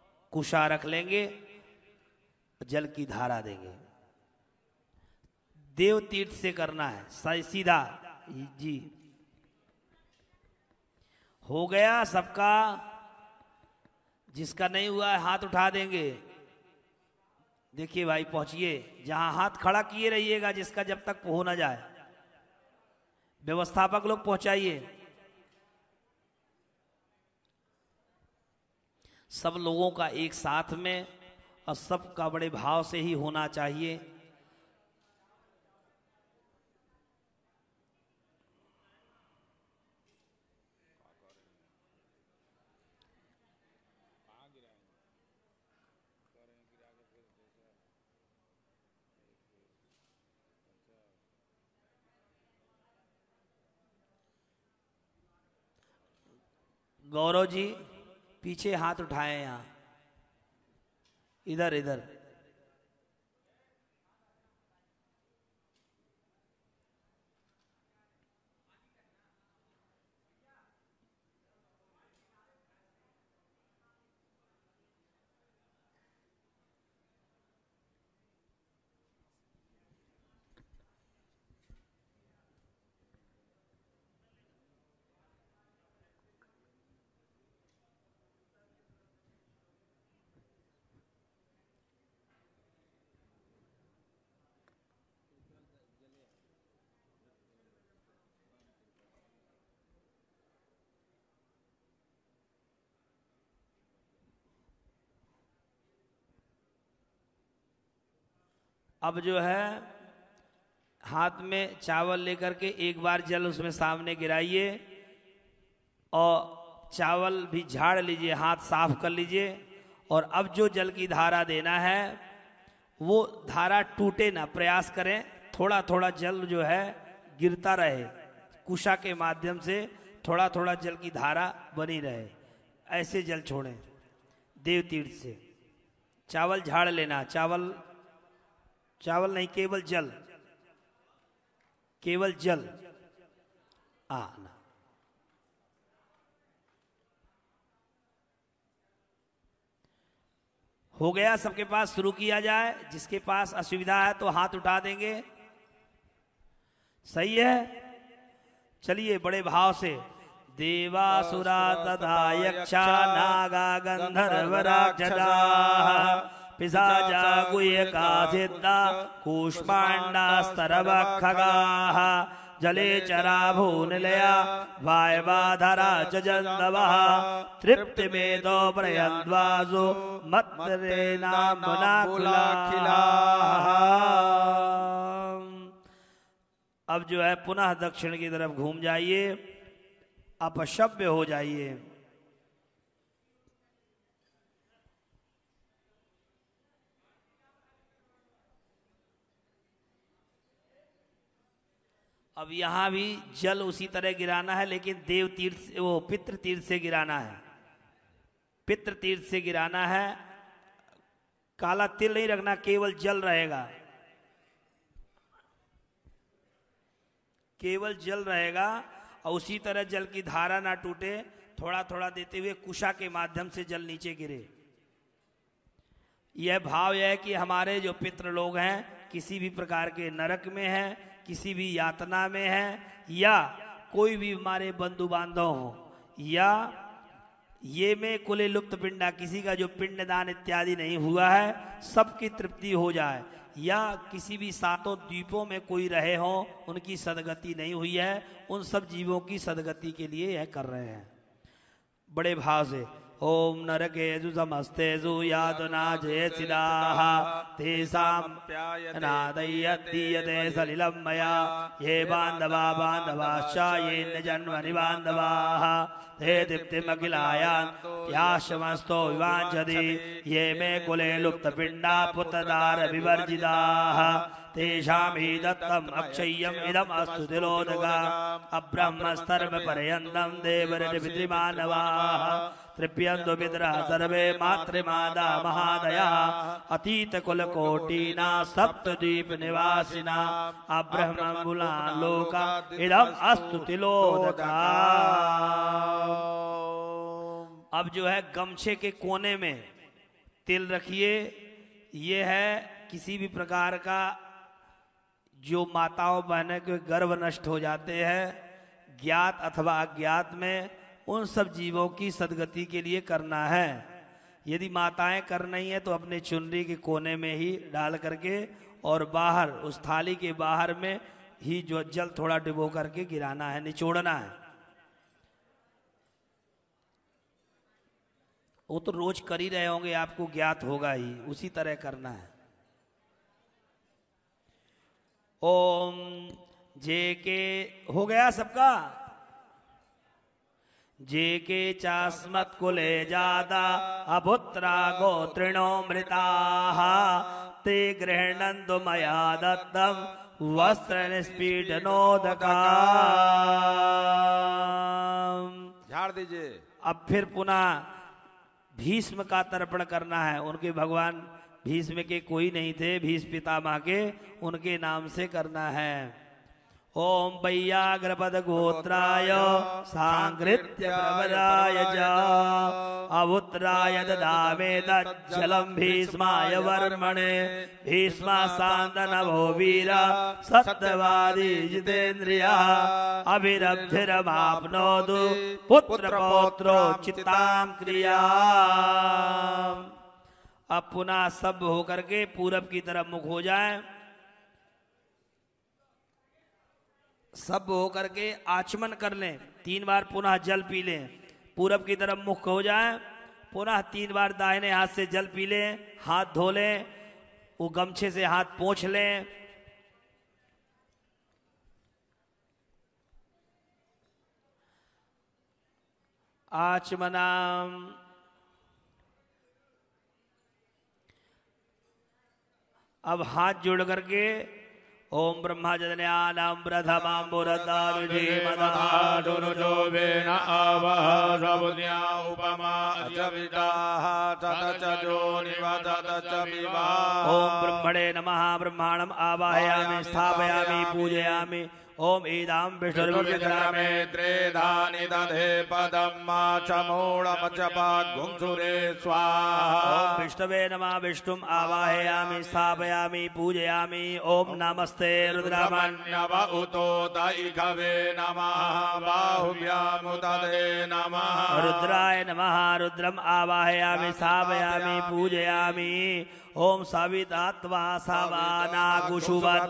कुशा रख लेंगे जल की धारा देंगे। देव तीर्थ से करना है सीधा जी। हो गया सबका? जिसका नहीं हुआ है हाथ उठा देंगे। देखिए भाई पहुंचिए, जहां हाथ खड़ा किए रहिएगा जिसका, जब तक हो ना जाए। व्यवस्थापक लोग पहुंचाइए। सब लोगों का एक साथ में और सबका बड़े भाव से ही होना चाहिए। गौरव जी पीछे हाथ उठाए, यहां इधर इधर। अब जो है हाथ में चावल लेकर के एक बार जल उसमें सामने गिराइए और चावल भी झाड़ लीजिए, हाथ साफ कर लीजिए। और अब जो जल की धारा देना है वो धारा टूटे ना, प्रयास करें थोड़ा थोड़ा जल जो है गिरता रहे, कुशा के माध्यम से थोड़ा थोड़ा जल की धारा बनी रहे, ऐसे जल छोड़ें देव तीर्थ से। चावल झाड़ लेना, चावल चावल नहीं, केवल जल, केवल जल आना। हो गया सबके पास? शुरू किया जाए। जिसके पास असुविधा है तो हाथ उठा देंगे। सही है, चलिए बड़े भाव से। देवासुरा तथा यक्षा नागा गंधर्व राक्षसा पिशाचा गुह्यका सिद्धा कूष्मांडा स्तरवखगाः जले चरा भूनिलया वायवाधरा च जन्दवः तृप्तिमेतो प्रयन्द्वासो मत्रेणाम्बुनाकुलाः। अब जो है पुनः दक्षिण की तरफ घूम जाइए, अपशब्द हो जाइए। अब यहां भी जल उसी तरह गिराना है, लेकिन देव तीर्थ वो पितृ तीर्थ से गिराना है। पितृ तीर्थ से गिराना है। काला तिल नहीं रखना, केवल जल रहेगा, केवल जल रहेगा। और उसी तरह जल की धारा ना टूटे, थोड़ा थोड़ा देते हुए कुशा के माध्यम से जल नीचे गिरे। यह भाव यह है कि हमारे जो पितृ लोग हैं किसी भी प्रकार के नरक में हैं, किसी भी यातना में है, या कोई भी हमारे बंधु बांधव हो, या ये में कुले लुप्त पिंडा, किसी का जो पिंडदान इत्यादि नहीं हुआ है सबकी तृप्ति हो जाए, या किसी भी सातों द्वीपों में कोई रहे हो उनकी सदगति नहीं हुई है, उन सब जीवों की सदगति के लिए यह कर रहे हैं बड़े भाव से। ओम नरकेषु समस्तेषु यातना जयसिदाः तेषां नादय्यदीयते सलिलं मया ये बान्धवा बान्धवाश्च ये न जन्मनि बान्धवाः ते दीप्तिमखिलायान्तु याशमस्तो विवाञ्छति ये मे कुले लुप्तपिण्डा पुत्रदार विवर्जिताः तेषां हि दत्तम् अक्षय्यम् इदम् अस्तु तिलोदका अब्रह्मस्तर्म पर्यन्तं देवऋषिमानवाः तृप्यन्तु पितरः सर्वे मातृमादा महादया अतीत कुल कोटिना सप्तद्वीप निवासिना अब्रह्ममुला लोका इदम् अस्तु तिलोदका। अब जो है गमछे के कोने में तिल रखिए। ये है किसी भी प्रकार का जो माताओं बहनों के गर्भ नष्ट हो जाते हैं ज्ञात अथवा अज्ञात में, उन सब जीवों की सदगति के लिए करना है। यदि माताएं कर नहीं है तो अपने चुनरी के कोने में ही डाल करके और बाहर उस थाली के बाहर में ही जो जल थोड़ा डुबो करके गिराना है, निचोड़ना है। वो तो रोज कर ही रहे होंगे, आपको ज्ञात होगा ही, उसी तरह करना है। ओम जे के हो गया सबका। जे के चास्मत् कुले जादा अपुत्रा गोत्रिणो मृताः ते गृह्णन्तु मया दत्तं वस्त्र निष्पीडनोदका। झाड़ दीजिए। अब फिर पुनः भीष्म का तर्पण करना है। उनके भगवान भीष्म के कोई नहीं थे, भीष्म पितामह के, उनके नाम से करना है। ओम वैयाग्रपद गोत्राय सांकृत्य प्रवराय च अवुत्राय ददामे तज्जलं भीष्माय वर्मणे भीष्मा शान्तनभो वीरा सत्यवादी जितेन्द्रिया अभिरब्धिरमाप्नोतु पुत्रपौत्रो चित्तां क्रिया। अब पुनः सब होकर के पूरब की तरफ मुख हो जाए। सब होकर के आचमन कर लें, तीन बार पुनः जल पी लें। पूरब की तरफ मुख हो जाए, पुनः तीन बार दाहिने हाथ से जल पी लें, हाथ धो लें, वो गमछे से हाथ पोंछ लें। आचमनाम। अब हाथ जोड़ करके ओम ब्रह्मा जन्यानां प्रथमां पुरतारुजीमदानुजो वेन आवह सर्वज्ञा उपमा अजविदाः ततचजो निवदत विवाह। ओम ब्रह्मणे नमः। ब्रह्माणम् आवाहयामि स्थापयामि पूजयामि। ओम ईदां विष्णुर्विक्रमे त्रेधानि दधे पदं मा च मूढमचपाग्गुंसुरे स्वाहा। ओम विष्णवे नमः। विष्णुम् आवाहयामि स्थापयामि पूजयामि। ओम नमस्ते रुद्रमन्यव उतो दैखवे नमः बाहुभ्यामुदधे नमः। रुद्राय नमः। रुद्रम् आवाहयामि स्थापयामि पूजयामि। ओम सवितात्वा सवानाकुशुवत्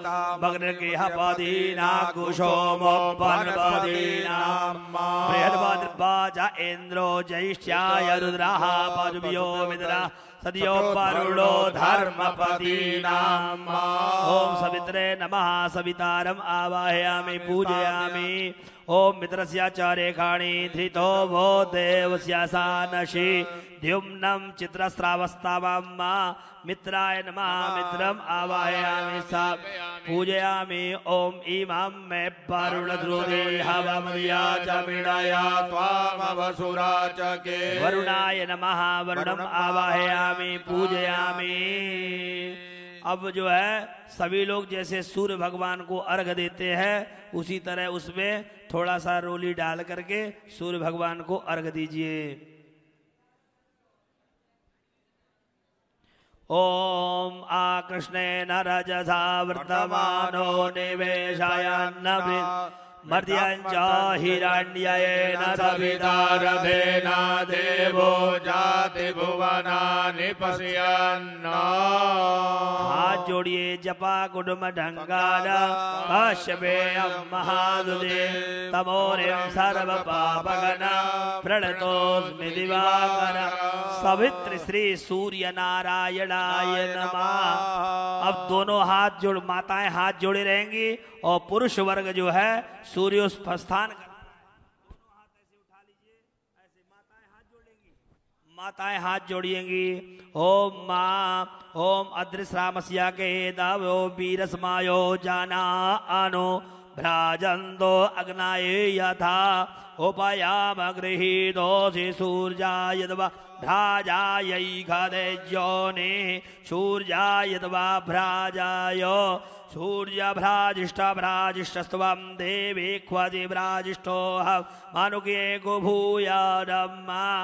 भग्नगृहपदीनाकुशोमोपन्वदीनां बृहद्भद्रवाज इन्द्रो जयिष्ठाय रुद्रः पद्भ्यो मित्रः सद्यो वरुणो धर्मपदीनाम्। ओम सवित्रे नमः। सवितारम् आवाहयामि पूजयामि। ओम मित्रस्य च रेखाणि धृतो वो देवस्य सानशि द्युम्नं चित्रस्रावस्तावम् मित्राय नमः। मित्रम् आवाहयामि सा पूजयामि। ओम इमं मे वरुणध्रुवे हवमया च मीडया त्वामवसुरा च के। वरुणाय नमः। वरुणम् आवाहयामि पूजयामि। अब जो है सभी लोग जैसे सूर्य भगवान को अर्घ देते हैं, उसी तरह उसमें थोड़ा सा रोली डाल करके सूर्य भगवान को अर्घ दीजिए। ओम आकृष्णेन रजसा वर्तमानो निवेशयन् मर्द्यञ्च हिरण्येन सवितारथेन देवो जाति भुवनानि पश्यन्। हाथ जोड़िए जपा कुटुम ढंगार काश्यपेयं महादुदे तमोरिं सर्व पापगण प्रणतोऽस्मि दिवाकर सवित्र श्री सूर्य नारायणाय नमः। अब दोनों हाथ जोड़, माताएं हाथ जोड़े रहेंगी और पुरुष वर्ग जो है सूर्य प्रस्थान कर, दोनों हाथ ऐसे उठा लीजिए, ऐसे माताएं हाथ जोड़ेंगी, माताएं हाथ जोड़िएंगी। ओम मां ओम अदृश्यामस्या के दावो वीरस्मायो जाना आनो भ्राजंदो अग्नाये यथा उपायाम गृहीतोऽसि सूर्यायद्वा भ्राजायै घदेज्योनि सूर्यायद्वा भ्राजाय सूर्य भ्राजिष्ठ भ्राजिष्ठस्त्वं देवी क्वचि भ्राजिष्ठोऽहं मानुके गो भूयादम्मा।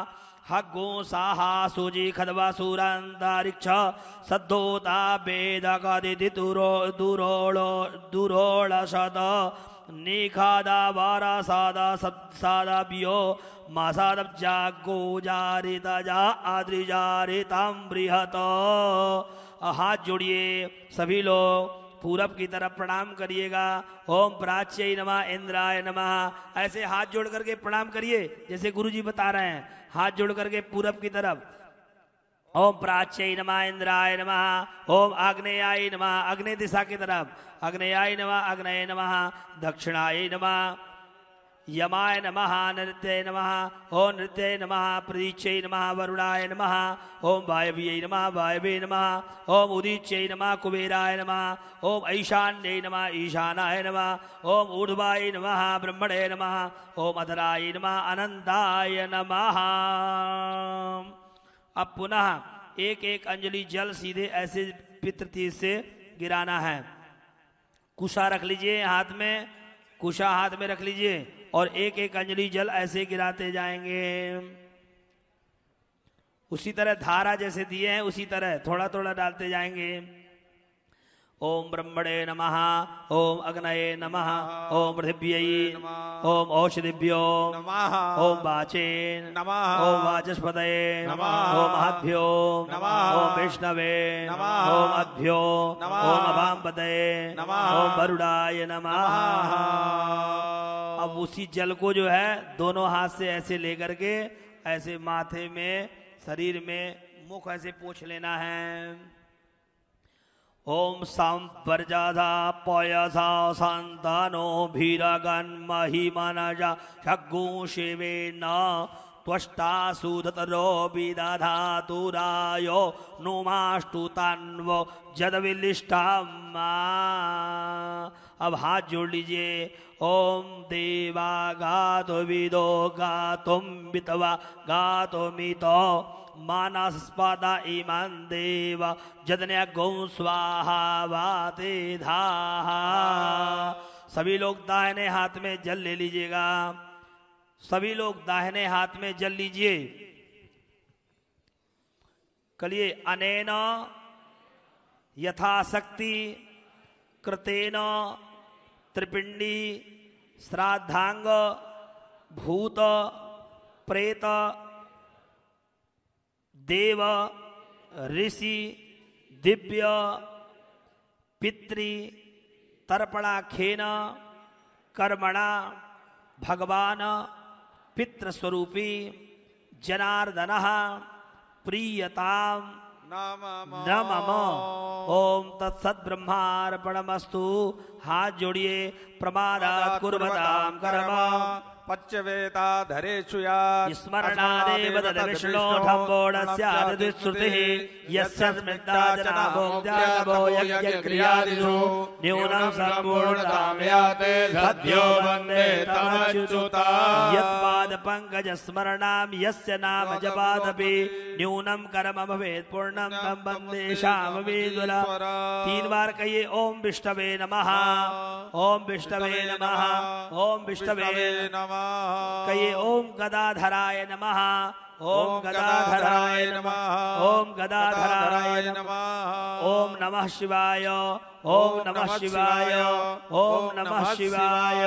हग्गो साहा सूजी खदवा सूरांतरिक्ष सद्धोता वेद कदिति दुरो दुरोलो दुरोळशत निखादा वारा सादा सब सादा बियो मासादब्जा गोजारितजा आद्रिजारिताम बृहत। हाथ जोड़िए सभी लोग पूरब की तरफ प्रणाम करिएगा। ओम प्राच्यै नमः इंद्राय नमः। ऐसे हाथ जोड़ करके प्रणाम करिए जैसे गुरुजी बता रहे हैं। हाथ जोड़ करके पूरब की तरफ ओम प्राच्यै नमः इंद्राय नमः। ओम आग्नेयाय नमः अग्नि दिशा की तरफ अग्नेयाय नमः अग्नये नमः। दक्षिणाय नमः यमाय नमः नृत्यै नमः। ओम नृत्यै नमः प्रदीच्यै नमः वरुणाय नमः। ओम वायव्यै नमः वायवे नमः। ओम उदीच्यै नमः कुबेराय नमः। ओम ईशान्यै नमः ईशानाय नमः। ओम ऊर्ध्वाय नमः ब्रह्मणे नमः। ओम अधराय नमः अनंताय नमः। अब पुनः एक एक अंजलि जल सीधे ऐसे पितृतीर्थ से गिराना है। कुशा रख लीजिए हाथ में, कुशा हाथ में रख लीजिए और एक एक अंजलि जल ऐसे गिराते जाएंगे। उसी तरह धारा जैसे दिए हैं उसी तरह थोड़ा थोड़ा डालते जाएंगे। ओम ब्रह्मणे नमः। ओम अग्नये नमः। ओम पृथिव्यै ओम औषधिभ्यो नमः। ओम वाचे नमः। ओम वाचस्पतये नमः। ओम महद्भ्यो नमः। ओम विष्णवे नमः। ओम अद्भ्यो नमः। ओम अभाम्पतये नमः। ओम वरुणाय नमः। अब उसी जल को जो है दोनों हाथ से ऐसे लेकर के ऐसे माथे में शरीर में मुख ऐसे पोंछ लेना है। ओम सांपर्जाधा पयसा संतानो भीरगन महिमनजा शग्गु शिवे न त्वष्टा सुदतरो विदधातुरायो नुमाष्टु तन्वो जदविलिष्टाम्मा। अब हाथ जोड़ लीजिए। ओम देवा गातो विदो गातुम वितवा गातो मितो मानस्पदा इमान देव जदन्य गौ स्वाहा वाते धाहा। सभी लोग दाहिने हाथ में जल ले लीजिएगा। सभी लोग दाहिने हाथ में जल लीजिए। कलिए अनेन यथाशक्ति कृतेन त्रिपिंडी श्राद्धांग भूत प्रेत देव ऋषि दिव्य पितृ तर्पणाखेन कर्मणा भगवान पितृस्वरूपी जनार्दनः प्रीयताम नमः। ओम तत्सत् ब्रह्मार्पणमस्तु। हाथ जोड़िए। प्रमादात् कुर्वतां कर्म पच्यवेता धरेषु स्मरणादेव तद्विष्णो ढम्बोढस्यादिश्रुतिः यस्य स्मृता जनाभोक्त्यागमो यज्ञक्रियादिषु न्यूनं सम्पूर्णतां याते सद्यो वन्दे तमच्युता। यत्पादपङ्कजस्मरणां यस्य नाम जपादपि न्यूनं कर्म भवेत् पूर्णं तं वन्दे श्यामवीधुरा। तीन बार कहिए ओम विष्णवे नमः। ओम विष्णवे नमः। ओम विष्णवे नमः। कहिए ओम गदाधराय नमः। ओम गदाधराय नमः। ओम गदाधराय नमः। ओम नमः शिवाय। ओम नमः शिवाय। ओम नमः शिवाय।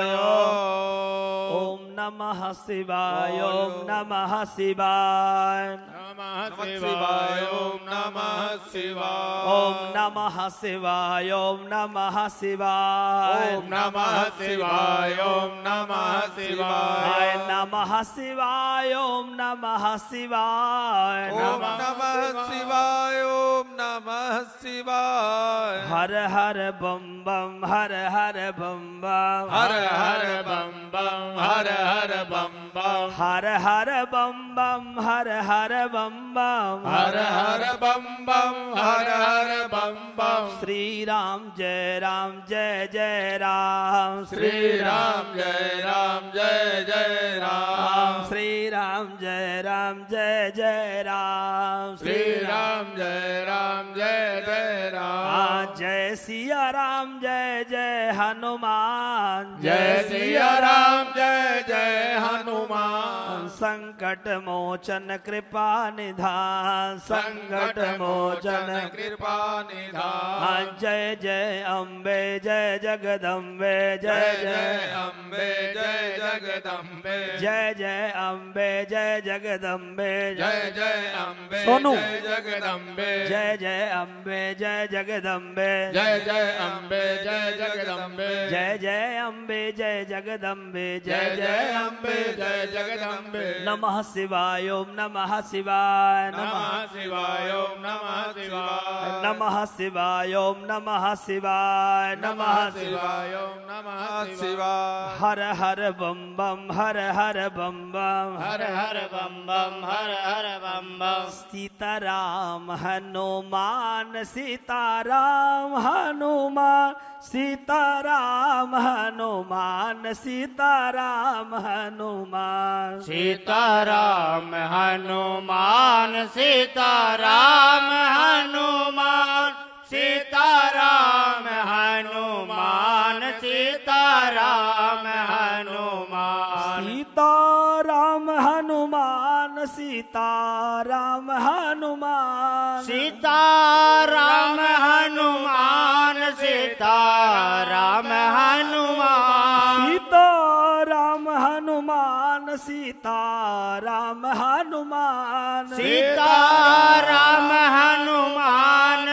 ओम नमः शिवाय। ओम नमः शिवाय। नमः शिवाय। ओम नमः शिवाय। ओम नमः शिवाय। ओम नमः शिवाय। ओम नमः शिवाय। ओम नमः शिवाय। नमः शिवाय। ओम नमः शिवाय। ओम नमः शिवाय। ओम नमः शिवाय। हर हर बम बम हर हर बम बम हर हर बम बम हर हर बम बम हर हर बम बम हर हर बम बम हर हर बम बम हर हर बम बम। श्री राम जय राम जय जय राम। श्री राम जय राम जय जय राम। श्री राम जय राम जय जय राम। श्री राम जय राम जय जय राम। जय सिया राम जय जय हनुमान। जय सिया राम जय जय हनुमान। संकट मोचन कृपा निधान, संकट मोचन कृपा निधान। जय जय अम्बे जय जगदम्बे, जय जय अम्बे जय जगदम्बे, जय जय अम्बे जय जगदम्बे, जय जय अम्बे सोनू जय जगदम्बे, जय जय अम्बे जय जगदम्बे, जय जय अम्बे जय जगदम्बे, जय जय अम्बे जय जगदम्बे, जय जय अम्बे जय जगदम्बे। नमः शिवाय ओम नमः शिवाय, नमः शिवाय ओम नमः शिवाय, नमः शिवाय ओम नमः शिवाय, नमः शिवाय ओम नमः शिवाय। हर हर बम बम हर हर बम बम, हर हर बम बम हर हर बम बम। सीताराम हनुमान सीताराम हनुमान, सीताराम हनुमान सीताराम हनुमान, सीताराम हनुमान सीताराम हनुमान, सीताराम हनुमान सीताराम हनुमान, सीताराम हनुमान सीताराम हनुमान, सीताराम हनुमान सीताराम हनुमान, सीताराम हनुमान सीताराम हनुमान, सीताराम हनुमान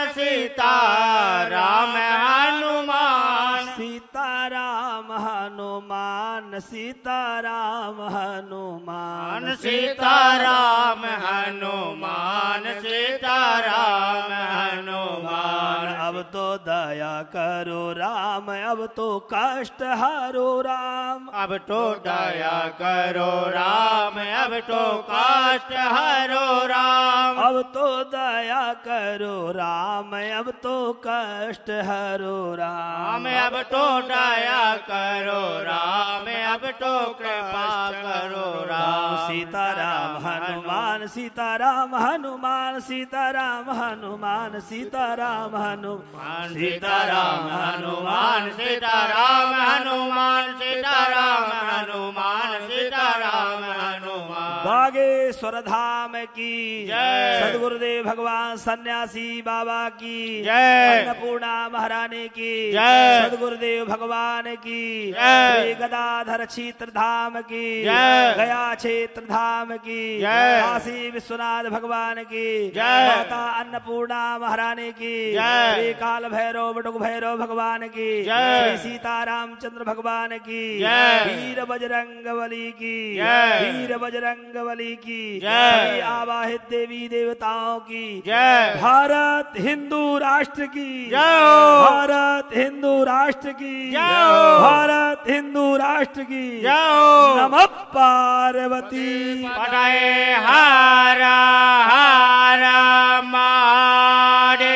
सीताराम हनुमान, सीताराम हनुमान सीताराम हनुमान, सीताराम हनुमान सीताराम हनुमान। अब तो दया करो राम, अब तो कष्ट हरो राम, अब तो दया करो राम, अब तो कष्ट हरो राम, अब तो दया करो राम, अब तो कष्ट हरो राम, अब तो दया करो राम, अब तो कृपा करो राम। सीताराम हनुमान सीताराम हनुमान, सीताराम हनुमान सीताराम हनुमान, सीताराम हनुमान सीताराम हनुमान, सीताराम हनुमान सीताराम हनुमान। बागेश्वर धाम की जय, सदगुरुदेव भगवान सन्यासी बाबा की जय, अन्नपूर्णा महारानी की जय, सदगुरुदेव भगवान की जय, श्री गदाधर क्षेत्र धाम की जय, गया क्षेत्र धाम की जय, काशी विश्वनाथ भगवान की जय, माता अन्नपूर्णा महारानी की जय, श्री काल भैरव बटुक भैरव भगवान की जय, श्री सीताराम चंद्र भगवान की जय, वीर बजरंग बली की जय, वीर बजरंग बली की जय, सभी आवाहित देवी देवताओं की जय, भारत हिंदू राष्ट्र की जय, भारत हिंदू राष्ट्र की जय, भारत हिंदू राष्ट्र की जय। नमः पार्वती पटाए हारा हारा मारे।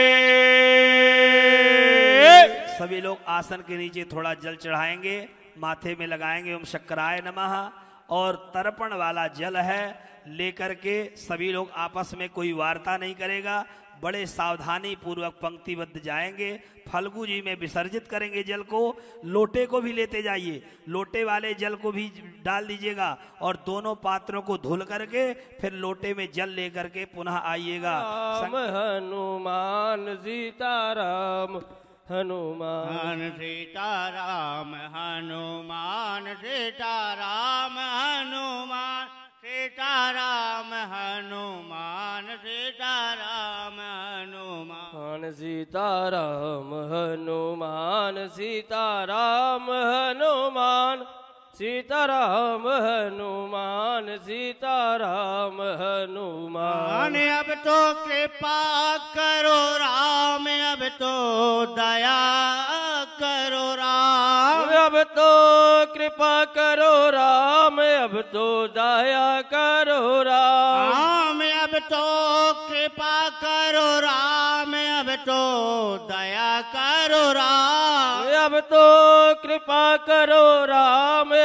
सभी लोग आसन के नीचे थोड़ा जल चढ़ाएंगे, माथे में लगाएंगे ओम शक्कराय नमः, और तर्पण वाला जल है लेकर के सभी लोग आपस में कोई वार्ता नहीं करेगा, बड़े सावधानी पूर्वक पंक्तिबद्ध जाएंगे, फल्गु जी में विसर्जित करेंगे जल को। लोटे को भी लेते जाइए, लोटे वाले जल को भी डाल दीजिएगा और दोनों पात्रों को धुल करके फिर लोटे में जल लेकर के पुनः आइएगा। राम हनुमान सीताराम हनुमान सीताराम हनुमान सीताराम हनुमान, सीताराम हनुमान सीताराम हनुमान, सीताराम हनुमान सीताराम हनुमान, सीताराम हनुमान सीताराम हनुमान। अब तो कृपा करो राम, अब तो दया करो राम, अब तो कृपा करो राम, अब तो दया करो राम, अब तो कृपा करो राम, अब तो दया करो राम, अब तो कृपा करो राम,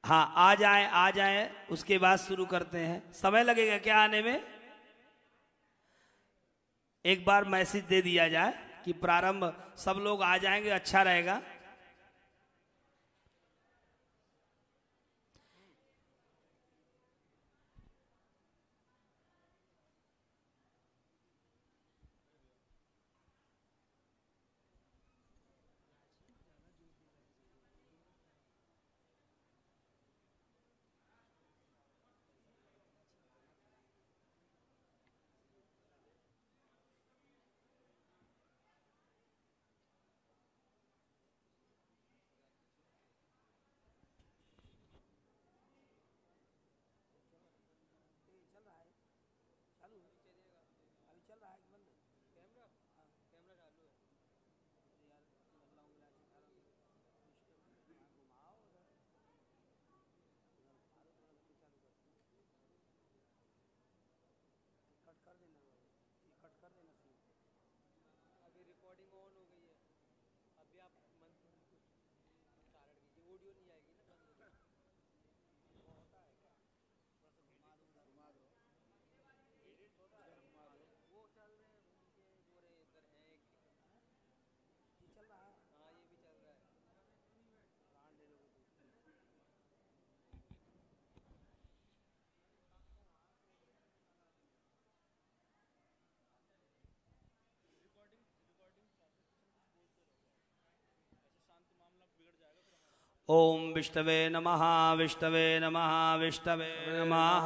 हाँ आ जाएं आ जाएं, उसके बाद शुरू करते हैं। समय लगेगा क्या आने में? एक बार मैसेज दे दिया जाए कि प्रारंभ, सब लोग आ जाएंगे, अच्छा रहेगा। ओम विष्णवे नमः विष्णवे नमः विष्णवे नमः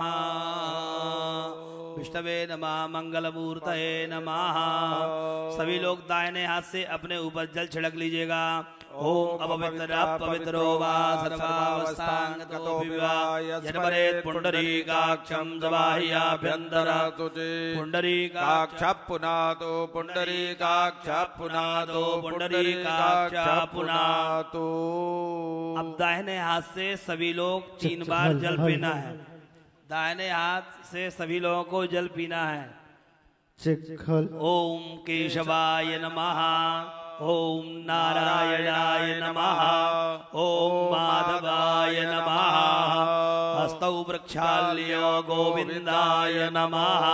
विष्णवे नमः मंगलमूर्तये नमः। सभी लोग दाहिने हाथ से अपने ऊपर जल छिड़क लीजिएगा। ओम अपवित्र अपवित्रो वा सर्वावस्थांगतो विवाह पुंडरीकाक्षं जवाह्याभ्यंतर पुंडरीकाक्ष पुनातो पुंडरीकाक्ष पुनातो पुंडरीकाक्ष पुनातो। अब दाहिने हाथ से सभी लोग तीन बार जल पीना है। दाहिने हाथ से सभी लोगों को जल पीना है। ओम केशवाय नमः, ओम नारायणाय नमः, ओम माधवाय नमः, हस्तौ वृक्षाल्यो गोविंदाय नमः।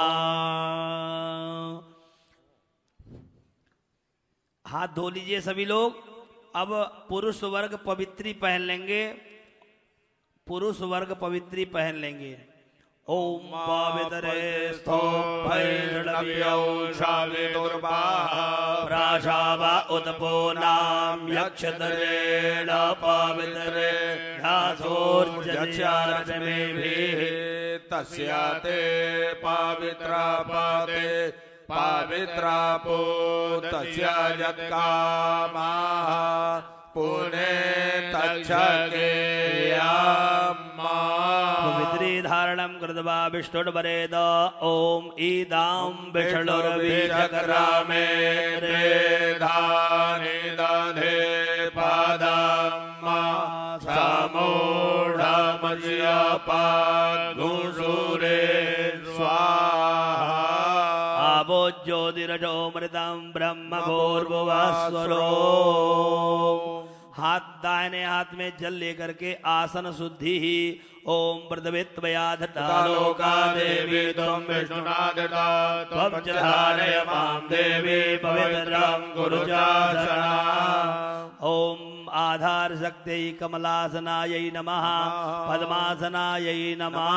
हाथ धो लीजिए सभी लोग। अब पुरुष वर्ग पवित्री पहन लेंगे, पुरुष वर्ग पवित्री पहन लेंगे। ओम पवित्रे स्थोभैर्णव्यौ शावितुर्वाः प्राशावा उत्पोनां यक्षतरेण पवित्रे ध्यासोर्जस्यार्चमेभिः तस्याते पवित्रा पाते पवित्रापो तस्या यत्कामाः पुने तच्छके पवित्री धारणं कृत्वा विष्णुर्वरेद। ओम ईदां विष्णुर्विचक्रामे धानि दधे पादम्मा समूढमस्य पादुषुरे स्वाहा। आवो ज्योतिरजो मृतं ब्रह्म भूर्भुवस्वरो। हाथ दाहिने हाथ में जल लेकर के आसन शुद्धि ही। ओम प्रदवित्वयाधतालोका देवी त्वं विष्णुनादता त्वं च धारय मां देवी पवित्रं कुरु चासना। ओम आधार शक्त्यै कमलासनायै नमः, पद्मासनायै नमः।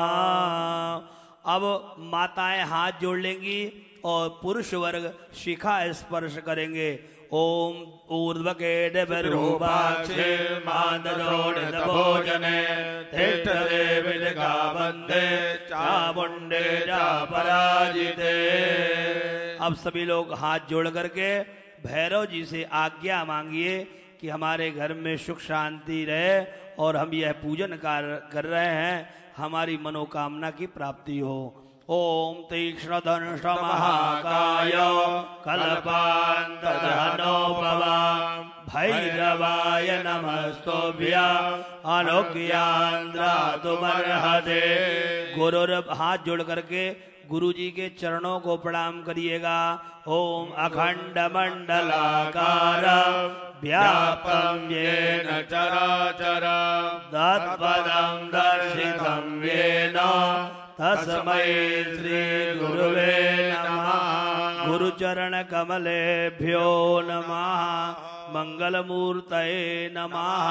अब माताएं हाथ जोड़ लेंगी और पुरुष वर्ग शिखा स्पर्श करेंगे। ओम ऊर्ध्वकेटभरूपाक्षे मादरोणितभोजने तिष्ठते विदगा वन्दे चामुण्डे चापराजिते। अब सभी लोग हाथ जोड़ करके भैरव जी से आज्ञा मांगिए कि हमारे घर में सुख शांति रहे और हम यह पूजन कर रहे हैं, हमारी मनोकामना की प्राप्ति हो। ओम तीक्ष्ण धनुष महाकाय कल्पान्तधनोपम भैरवाय नमस्तुभ्य अनुज्ञान्द्रातुमर्हते। गुरुर हाथ जोड़ करके गुरु जी के चरणों को प्रणाम करिएगा। ओम अखंड मंडलाकार व्यापम येन चराचरं तत्पदं दर्शितं येन तस्मै श्री गुरुवे नमः। गुरुचरण कमलेभ्यो नमः। मंगलमूर्तये नमः।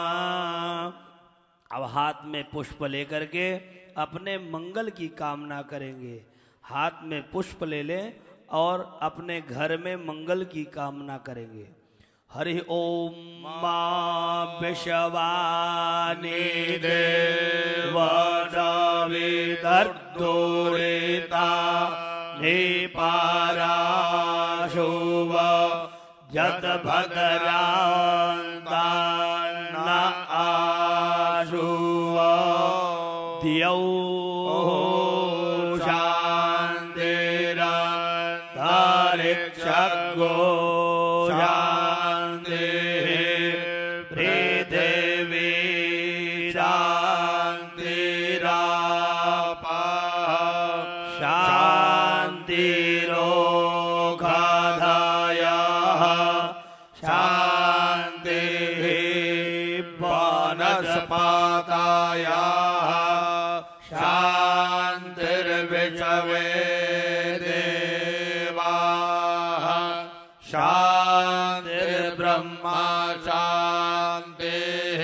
अब हाथ में पुष्प लेकर के अपने मंगल की कामना करेंगे। हाथ में पुष्प ले लें और अपने घर में मंगल की कामना करेंगे। हरि ओम मां विश्वानि देवदाविदर्दोरेता निपाराशुव जत भद्रान्तान्न आशुव दियौ शान्तिरन्तरिक्षगो शांतिर्विचवे देवाः शांतिर्ब्रह्मा शांतिः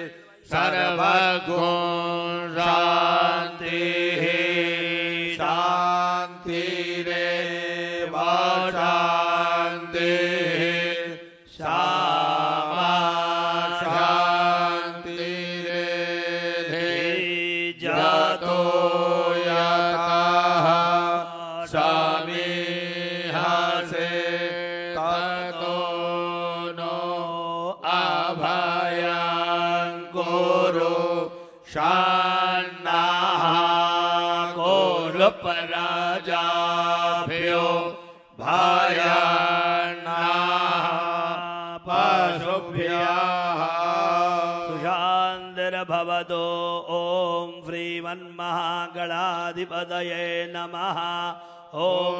सर्वगुण शांतिः शांतिरेव शांतिः श्यामा शांतिरेधि जतो पराजाभ्यो भायान्नाः पशुभ्यः सुशान्तिर्भवतो। ॐ श्रीमन्महागणाधिपतये नमः। ॐ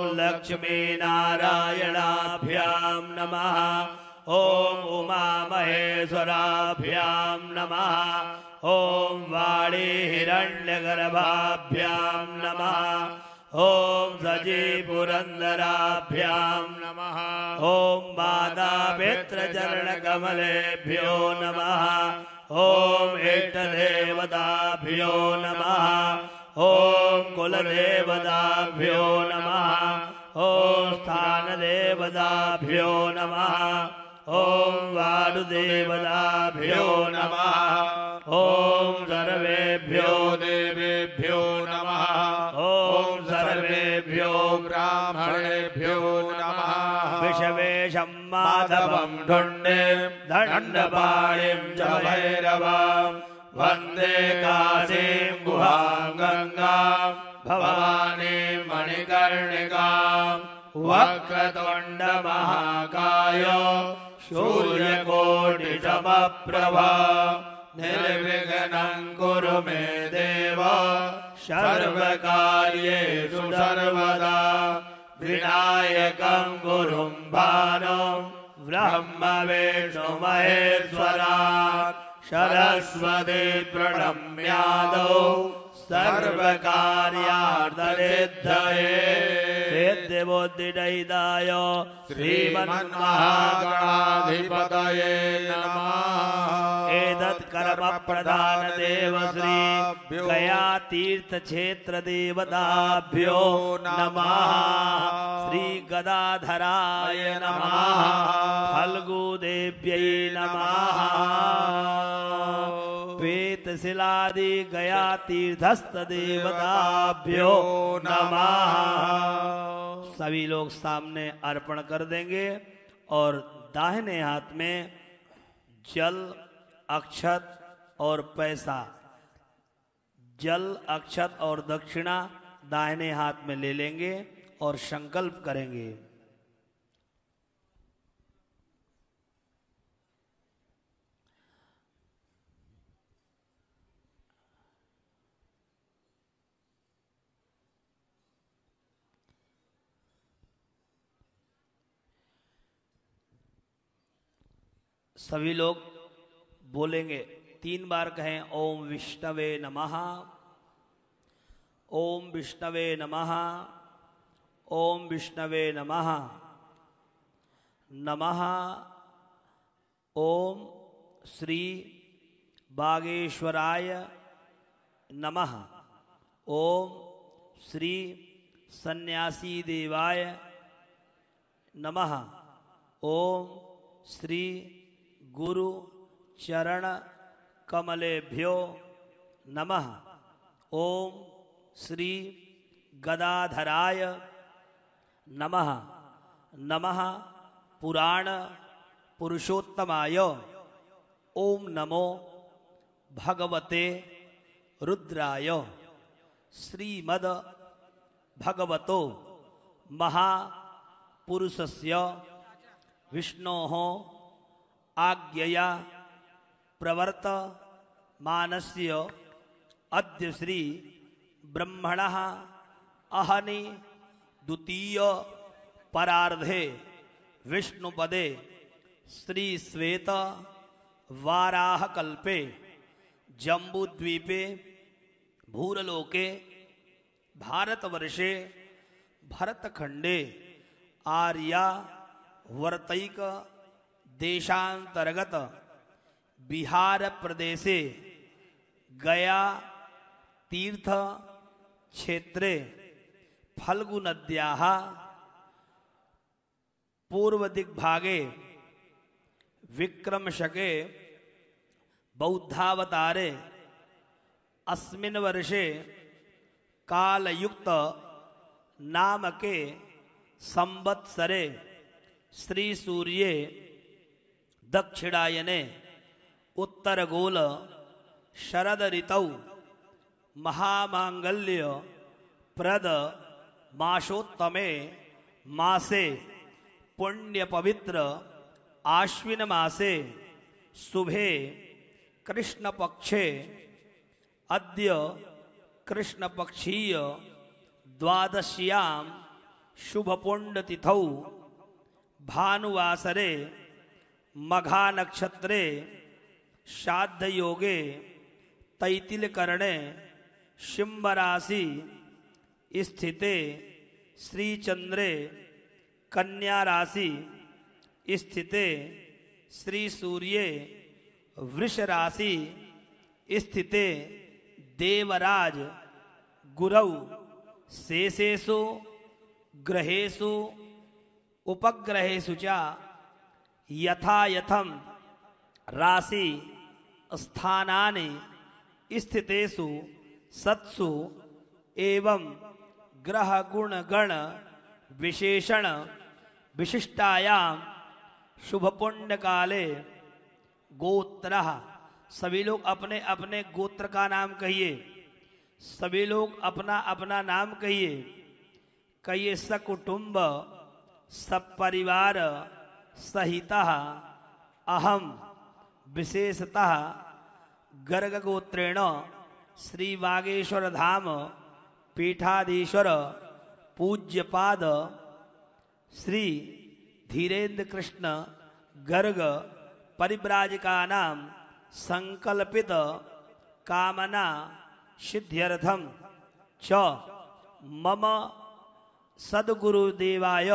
लक्ष्मीनारायणाभ्यां नमः। ॐ उमामहेश्वराभ्यां नमः। ॐ वाणी हिरण्यगर्भाभ्यां नमः। ॐ सजीपुरन्दराभ्यां नमः। ॐ माता पितृचरणकमलेभ्यो नमः। ॐ इष्टदेवताभ्यो नमः। ॐ कुलदेवताभ्यो नमः। ॐ स्थानदेवताभ्यो नमः। ॐ वायुदेवताभ्यो नमः। ॐ सर्वेभ्यो देवेभ्यो नमः। ॐ सर्वेभ्यो ब्राह्मणेभ्यो नमः। विश्वेशं माधवं ढुण्डिं दण्डपाणिं च भैरवं वन्दे काशीं गुहां गङ्गां भवानीं मणिकर्णिकां वक्रतुण्डमहाकाय सूर्यकोटिसमप्रभा निर्विघ्नं कुरु मे देव सर्वकार्येषु सर्वदा। विनायकं गुरुं भानुं ब्रह्म विष्णु महेश्वरा सरस्वती प्रणम्यादौ सर्वकार्यार्थसिद्धये सिद्धिबुद्धिदयिताय श्रीमन्महागणाधिपतये नमः। एतत् कर्म प्रधान देव श्री गया तीर्थ क्षेत्र देवताभ्यो नमः। श्री गदाधराय नमः। फल्गु देव्यै नमः। श्वेतशिलादि गया तीर्थस्थ देवताभ्यो नमः। सभी लोग सामने अर्पण कर देंगे और दाहिने हाथ में जल अक्षत और पैसा, जल अक्षत और दक्षिणा दाहिने हाथ में ले लेंगे और संकल्प करेंगे। सभी लोग बोलेंगे, तीन बार कहें ओम विष्णवे नमः, ओम विष्णवे नमः, ओम विष्णवे नमः, नमः ओम श्री बागेश्वराय नमः, ओम श्री सन्यासी देवाय नमः, ओम श्री गुरु चरण कमलेभ्यो नमः, ओम श्री गदाधराय नमः, नमः पुराण पुरुषोत्तमाय, ओम नमो भगवते रुद्राय, श्रीमद भगवतो महापुरुषस्य विष्णोः आज्ञया प्रवर्तमानस्य अद्य श्री ब्रह्मणः अहनि द्वितीय परार्धे विष्णुपदे श्री श्वेत वाराह कल्पे जम्बूद्वीपे भूरलोके भारतवर्षे भरतखंडे आर्या वर्तैक देशांतर्गत बिहार प्रदेशे गया तीर्थ क्षेत्रे फल्गु नद्याः पूर्व दिग्भागे विक्रम शके बौद्धावतारे अस्मिन् वर्षे कालयुक्त नामके संवत्सरे श्री सूर्ये दक्षिणायने उत्तरगोल शरद ऋतौ महामांगल्य प्रद मासोत्तमे मासे पुण्य पवित्र आश्विन मासे शुभे कृष्ण पक्षे अद्य कृष्ण पक्षीय द्वादश्यां शुभ पुण्य तिथौ भानुवासरे मघा नक्षत्रे श्राद्ध योगे तैतिल करणे शिंब राशि स्थिते श्री चंद्रे कन्या राशि स्थिते श्री सूर्ये वृष राशि स्थिते देवराज गुरौ शेषेषु ग्रहेषु उपग्रहेषु च यथा यथम राशि स्थानानि स्थितेषु सत्सु एवं ग्रह गुण गण विशेषण विशिष्टायां शुभ पुण्य काले गोत्रः, सभी लोग अपने अपने गोत्र का नाम कहिए, सभी लोग अपना अपना नाम कहिए। कहिए सकुटुंब सपरिवार सहितः अहम विशेषतः गर्ग गोत्रेण श्री वागेश्वर धाम पीठाधीश्वर पूज्यपाद श्री धीरेन्द्र कृष्ण गर्ग परिव्राजकानां संकल्पित कामना सिद्ध्यर्थम च मम सद्गुरुदेवाय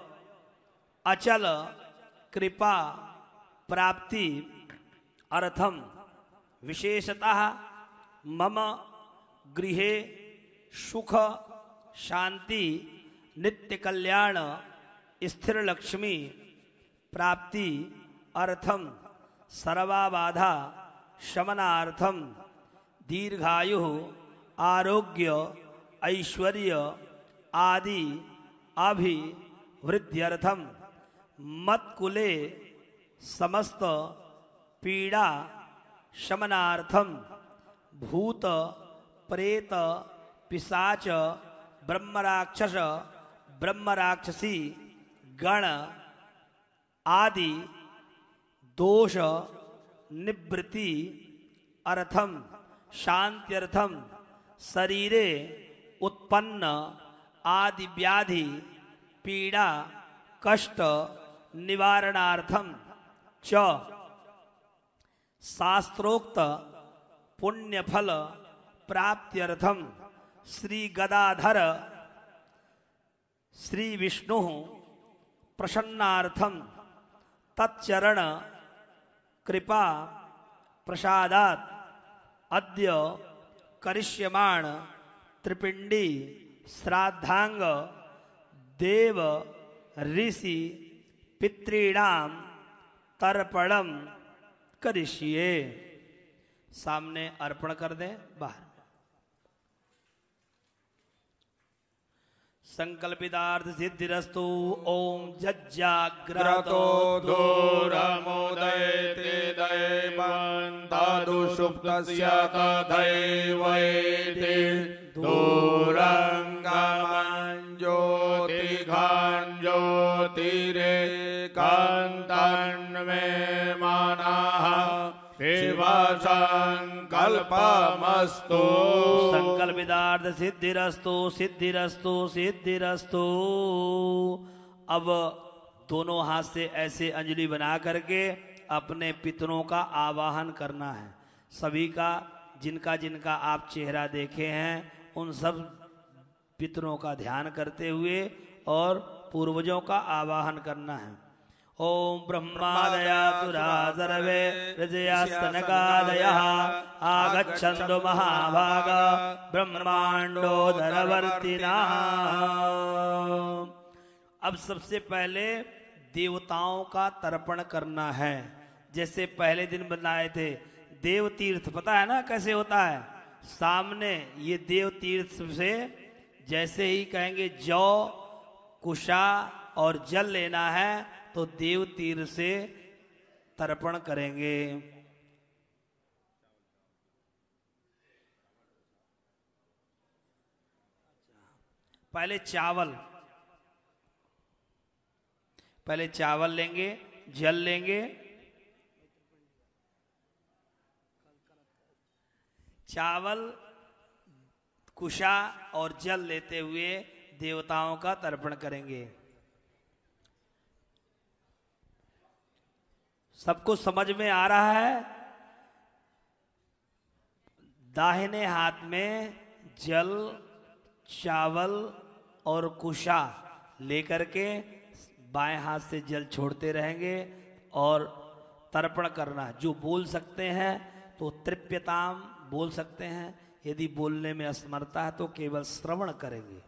अचल कृपा प्राप्ति अर्थम विशेषतः मम गृहे सुख शांति नित्य कल्याण स्थिर लक्ष्मी प्राप्ति अर्थम सर्वाबाधा शमनार्थम दीर्घायु आरोग्य ऐश्वर्य आदि अभिवृद्ध्यर्थम मत्कुले समस्त पीड़ा शमनार्थम भूत प्रेत पिशाच ब्रह्मराक्षस ब्रह्मराक्षसी गण आदि दोष निवृत्ति अर्थम शांत्यर्थम शरीरे उत्पन्न आदि व्याधि पीड़ा कष्ट निवारणार्थम च शास्त्रोक्त पुण्य फल प्राप्त्यर्थम श्री गदाधर श्री विष्णु प्रसन्नार्थम तच्चरण कृपा प्रसादात अद्य करिष्यमाण त्रिपिंडी श्राद्धांग देव ऋषि पितॄणाम तर्पणम करिष्ये। सामने अर्पण कर दें। बाहर संकल्पितार्थ सिद्धिरस्तु। ओम जज्जाग्रतो दूरमुदयते दैवन्तादुषुप्तस्य तदैवैति दूरङ्गमं ज्योतिघं ज्योतिरेकान्तन्मे मनः शिव संकल्पमस्तु। संकल्पितार्थ सिद्धिरस्तु सिद्धिरस्तु सिद्धिरस्तु। अब दोनों हाथ से ऐसे अंजलि बना करके अपने पितरों का आवाहन करना है। सभी का जिनका जिनका आप चेहरा देखे हैं उन सब पितरों का ध्यान करते हुए और पूर्वजों का आवाहन करना है। ओम ब्रह्मादया सुरा सर्वे ऋषयस्तनकादयः आगच्छन्तु महाभागा ब्रह्मांडोदरवर्तिनः। अब सबसे पहले देवताओं का तर्पण करना है। जैसे पहले दिन बनाए थे देव तीर्थ, पता है ना कैसे होता है। सामने ये देव तीर्थ से जैसे ही कहेंगे जौ कुशा और जल लेना है तो देव तीर्थ से तर्पण करेंगे। पहले चावल पहले चावल लेंगे, जल लेंगे, चावल कुशा और जल लेते हुए देवताओं का तर्पण करेंगे। सबको समझ में आ रहा है। दाहिने हाथ में जल चावल और कुशा लेकर के बाएं हाथ से जल छोड़ते रहेंगे और तर्पण करना। जो बोल सकते हैं तो तृप्यताम बोल सकते हैं, यदि बोलने में असमर्था है तो केवल श्रवण करेंगे।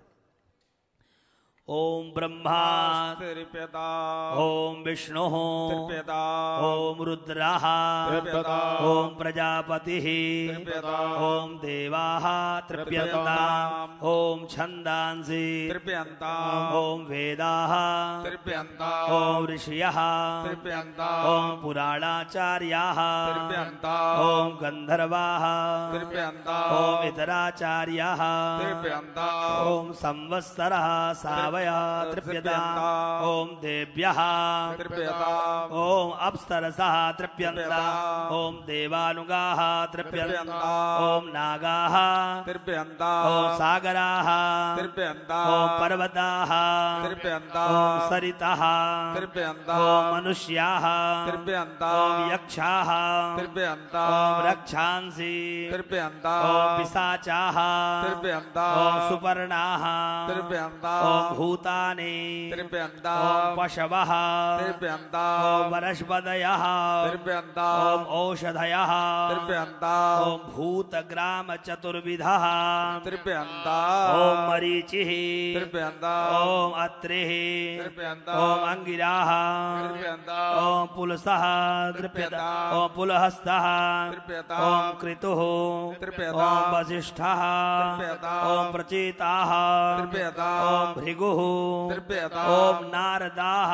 ओम ब्रह्मा तृप्यता ओम विष्णु तृप्यता ओम रुद्रः तृप्यता ओम प्रजापतिः तृप्यता ओम देवाः तृप्यन्ताम् ओम छन्दांसि तृप्यन्ताम् ओम वेदाः तृप्यन्ताम् ओम ऋषयः तृप्यन्ताम् ओम पुराणाचार्याः तृप्यन्ताम् ओम गंधर्वाः तृप्यन्ताम् ओम इतराचार्याः तृप्यन्ताम् ओम संवत्सरः सावयः तृप्यताम् ओम देव्यः तृप्यताम् ओम अप्सरसः तृप्यन्ताम् ओम देवानुगाः तृप्यन्ताम् ओम नागाः तृप्यन्ताम् ओम सागराः तृप्यन्ताम् ओम पर्वताः तृप्यन्ताम् ओम सरितः तृप्यन्ताम् ओम मनुष्याः तृप्यन्ताम् ओम यक्षाः तृप्यन्ताम् ओम रक्षांसि तृप्यन्ताम् ओम पिशाचाः तृप्यन्ताम् ओम सुपर्णाः तृप्यन्ताम् ओम भूतानि तृप्यन्ताम् ओम पशवः तृप्यन्ताम् ओम वनस्पतयः तृप्यन्ताम् ओम औषधयः तृप्यन्ताम् ओम भूतग्राम चतुर्विधः तृप्यन्ताम् ओम मरीचिः तृप्यन्ताम् ओम अत्रिः तृप्यन्ताम् ओम अंगिराः तृप्यन्ताम् ओम पुलसः तृप्यताम् ओम पुलहस्तः तृप्यताम् ओम कृतुः तृप्यताम् ओम वसिष्ठः तृप्यताम् ओम प्रचेताः तृप्यताम् ओम भृगुः तृप्यताम् ओम नारदाः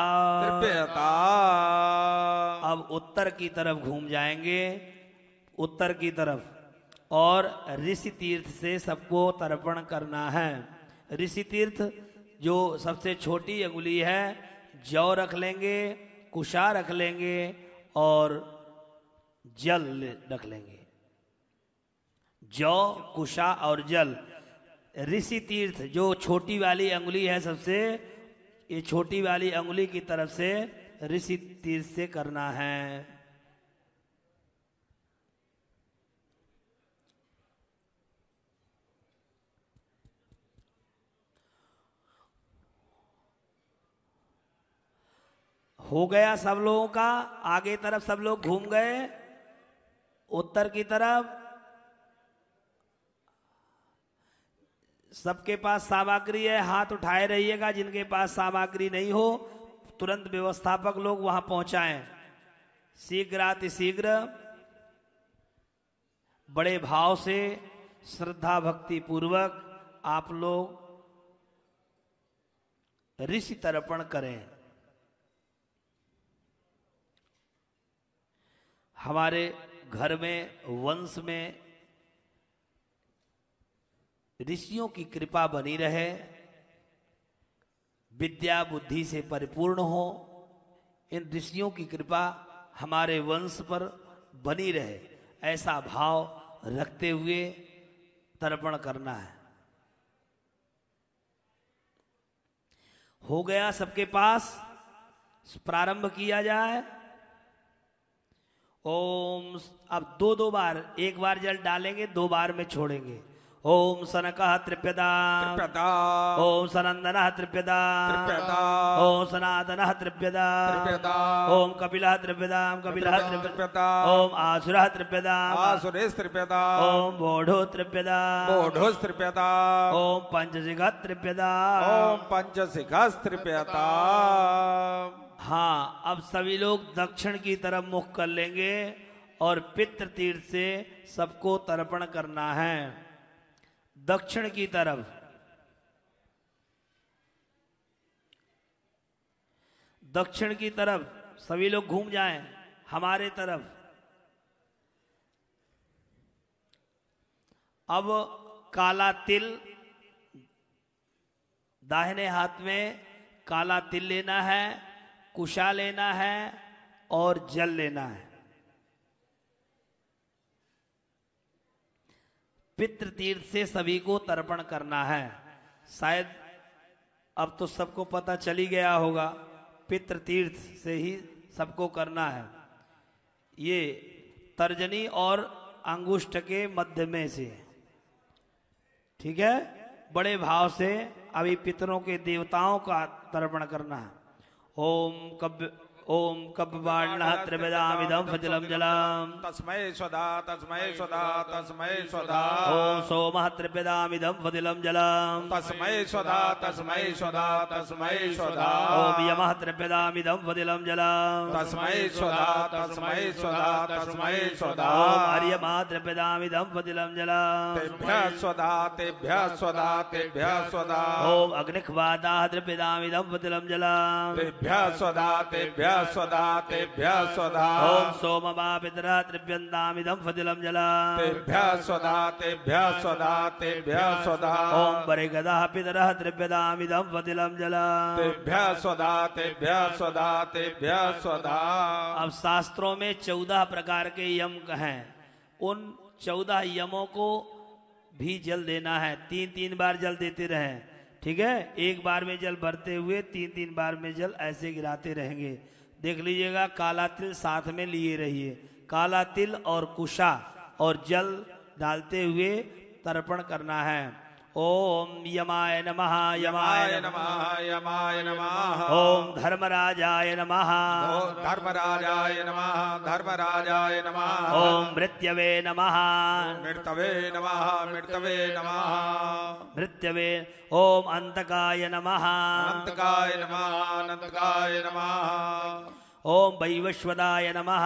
तृप्यताम्। अब उत्तर की तरफ घूम जाएंगे, उत्तर की तरफ, और ऋषि तीर्थ से सबको तर्पण करना है। ऋषि तीर्थ जो सबसे छोटी अंगुली है, जौ रख लेंगे, कुशा रख लेंगे और जल रख लेंगे। जौ कुशा और जल। ऋषि तीर्थ जो छोटी वाली अंगुली है सबसे, ये छोटी वाली अंगुली की तरफ से ऋषि तीर्थ से करना है। हो गया सब लोगों का। आगे तरफ सब लोग घूम गए, उत्तर की तरफ। सबके पास सामग्री है, हाथ उठाए रहिएगा। जिनके पास सामग्री नहीं हो तुरंत व्यवस्थापक लोग वहां पहुंचाएं। शीघ्रातिशीघ्र बड़े भाव से श्रद्धा भक्ति पूर्वक आप लोग ऋषि तर्पण करें। हमारे घर में वंश में ऋषियों की कृपा बनी रहे, विद्या बुद्धि से परिपूर्ण हो। इन ऋषियों की कृपा हमारे वंश पर बनी रहे, ऐसा भाव रखते हुए तर्पण करना है। हो गया सबके पास, प्रारंभ किया जाए। ओम, अब दो दो बार, एक बार जल डालेंगे, दो बार में छोड़ेंगे। ओम सनकः त्रिप्यदा, त्रिप्यदा, ओम सनंदनः त्रिप्यदा, त्रिप्यदा, ओम सनातनः त्रिप्यदा, त्रिप्यदा, ओम कपिलः त्रिप्यदा, कपिलः त्रिप्यदा, त्रिप्यदा, ओम आसुरः त्रिप्यदा, आसुरेश त्रिप्यदा, ओम बोढो त्रिप्यदा, बोढोस त्रिप्यदा, ओम पंचशिखः त्रिप्यदा। ओम पंचशिखस त्रिप्यदा। हाँ, अब सभी लोग दक्षिण की तरफ मुख कर लेंगे और पितृ तीर्थ से सबको तर्पण करना है। दक्षिण की तरफ, दक्षिण की तरफ सभी लोग घूम जाएं हमारे तरफ। अब काला तिल, दाहिने हाथ में काला तिल लेना है, कुशा लेना है और जल लेना है। पितृ तीर्थ से सभी को तर्पण करना है। शायद अब तो सबको पता चली गया होगा, पितृ तीर्थ से ही सबको करना है। ये तर्जनी और अंगुष्ठ के मध्य में से, ठीक है। बड़े भाव से अभी पितरों के देवताओं का तर्पण करना है। ओम कब ओम कब्बाणः त्रिविधामिदं फजलं जलम् तस्मै स्वधा तस्मै स्वधा तस्मै स्वधा। ओम सोमः त्रिविधामिदं फजलं जलम् तस्मै स्वधा तस्मै स्वधा तस्मै स्वधा। ओम यमः त्रिविधामिदं फजलं जलम् तस्मै स्वधा तस्मै स्वधा तस्मै स्वधा। ओम अर्यमः त्रिविधामिदं फजलं जलम् तेभ्यः स्वधा तेभ्यः स्वधा तेभ्यः स्वधा। ओम अग्निख्वाताः त्रिविधामिदं फजलं जलम् तेभ्यः स्वधा तेभ्यः स्वधा तेभ्यः स्वधा। ओम सोममा पितरः त्रिव्यन्तामिदं फजलं जलम् तेभ्यः स्वधा तेभ्यः स्वधा तेभ्यः स्वधा। ओम बरिगदः पितरः त्रिव्यदामिदं फजलं जलम् तेभ्यः स्वधा तेभ्यः स्वधा तेभ्यः स्वधा। अब शास्त्रों में चौदह प्रकार के यम हैं, उन चौदह यमों को भी जल देना है। तीन तीन बार जल देते रहें, ठीक है। एक बार में जल भरते हुए तीन तीन बार में जल ऐसे गिराते रहेंगे। देख लीजिएगा, काला तिल साथ में लिए रहिए। काला तिल और कुशा और जल डालते हुए तर्पण करना है। ओम यमाय नमः यमाय नमः यमाय नमः। ओम धर्मराजाय नमः ओम धर्मराजाय नमः धर्मराजाय नमः। ओम मृत्यवे नमः मृतवे नमः मृतवे नमः। मृत्यवे। ओम अंतकाय नमः अनंतकाय नमः अनंतकाय नमः। ओम वैवस्वताय नमः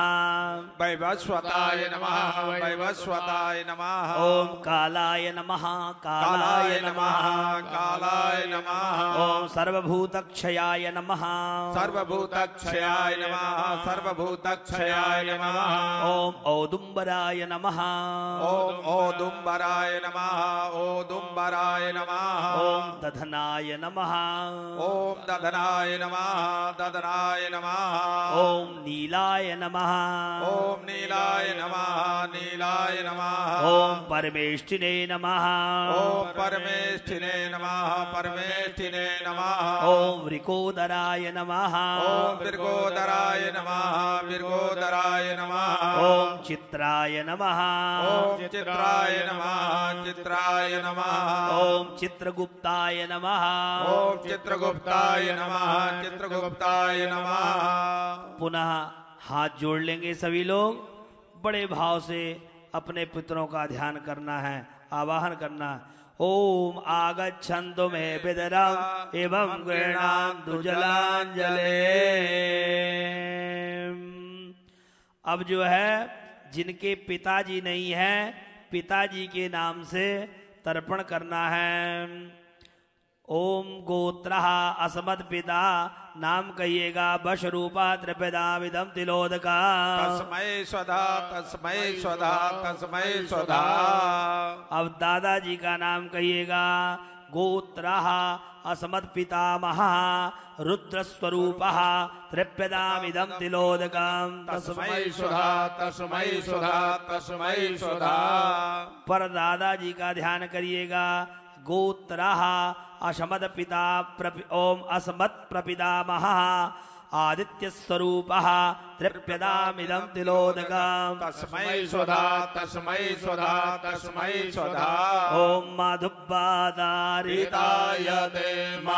वैवस्वताय नमः वैवस्वताय नमः। ओम कालाय नमः कालाय नमः कालाय नमः। ओम सर्वभूतक्षयाय नमः सर्वभूतक्षयाय नमः सर्वभूतक्षयाय नमः। ओम औदुम्बराय नमः ओम औदुम्बराय नमः औदुम्बराय नमः। ओम दधनाय नमः ओम दधनाय नमः दधनाय नमः। ओम नीलाय नमः ओम नीलाय नमः नीलाय नमः। ओम परमेष्ठिने नमः ओम परमेष्ठिने नमः परमेष्ठिने नमः। ओम वृकोदराय नमः ओम विर्गोदराय नमः विर्गोदराय नमः। ओम चित्राय नमः ओम चित्राय नमः चित्राय नमः ओम चित्रगुप्ताय नमः ओम चित्रगुप्ताय नमः चित्रगुप्ताय नमः। पुनः हाथ जोड़ लेंगे सभी लोग, बड़े भाव से अपने पितरों का ध्यान करना है, आवाहन करना है। ओम आगच्छन्तु मे पितरम् एवं गृह्णान्तु जलांजले। अब जो है जिनके पिताजी नहीं है, पिताजी के नाम से तर्पण करना है। ओम गोत्रः अस्मत् पिता, नाम कहिएगा वश रूपा त्रिपदामिदं तिलोदका। तस्मै स्वधा तस्मै स्वधा तस्मै स्वधा। अब दादाजी का नाम कहिएगा गोत्रः अस्मत् पितामहः रुद्रस्वरूपः त्रिपदामिदं तिलोदकम्। तस्मै स्वधा तस्मै स्वधा तस्मै स्वधा। पर दादाजी का ध्यान करिएगा गोत्रः असमद पिता प्रपि ओम असमत् प्रपितामहः आदित्य स्वरूपः त्रिप्यदामिदं तिलोदकम्। तस्मै स्वधा तस्मै स्वधा तस्मै स्वधा। ओम माधुब्बादारिताय ते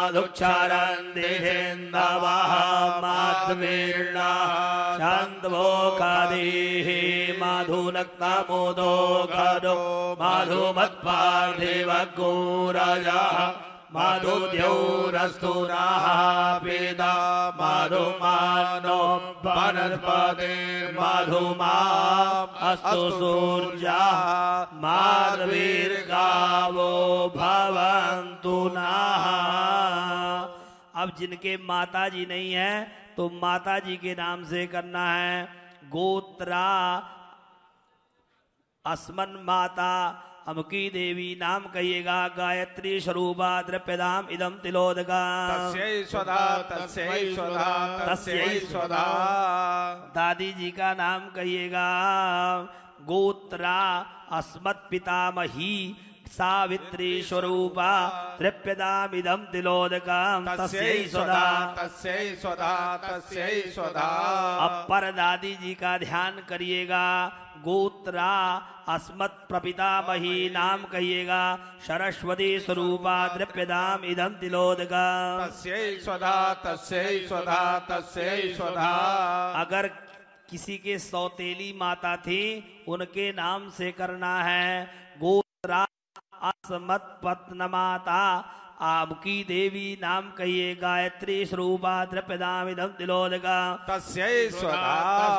माधुक्षारन्देहेन्दवः माध्वीर्णा शान्तवोकादेः माधुनक्तमोदो खरो माधुमत्पार्थिव गोराजः माधुद्यौरस्तु नः पेदा माधुमानो वनस्पते माधुमा अस्तु सूर्यः माधवीर्गावो भवन्तु नः। अब जिनके माताजी नहीं है तो माताजी के नाम से करना है। गोत्रा अस्मन् माता अमुकी देवी, नाम कहिएगा गायत्री स्वरूपा द्रव्यदाम इदम तिलोदका। तस्यै स्वधा तस्यै स्वधा तस्यै स्वधा। दादी जी का नाम कहिएगा गोत्रा अस्मत् पितामही सावित्री स्वरूपा द्रव्यदाम इदम तिलोदका। तस्यै स्वधा तस्यै स्वधा तस्यै स्वधा। अपर दादी जी का ध्यान करिएगा गोत्रा अस्मत् प्रपितामही, नाम कहिएगा सरस्वती स्वरूपा द्रव्यदाम इदं तिलोदका। तस्यै स्वधा तस्यै स्वधा तस्यै स्वधा। अगर किसी के सौतेली माता थी उनके नाम से करना है। गोत्रा अस्मत् पत्नमाता आमुकी देवी, नाम कहिए गायत्री स्वरूपा द्रव्यदाम इदं तिलोदका। तस्यै स्वधा।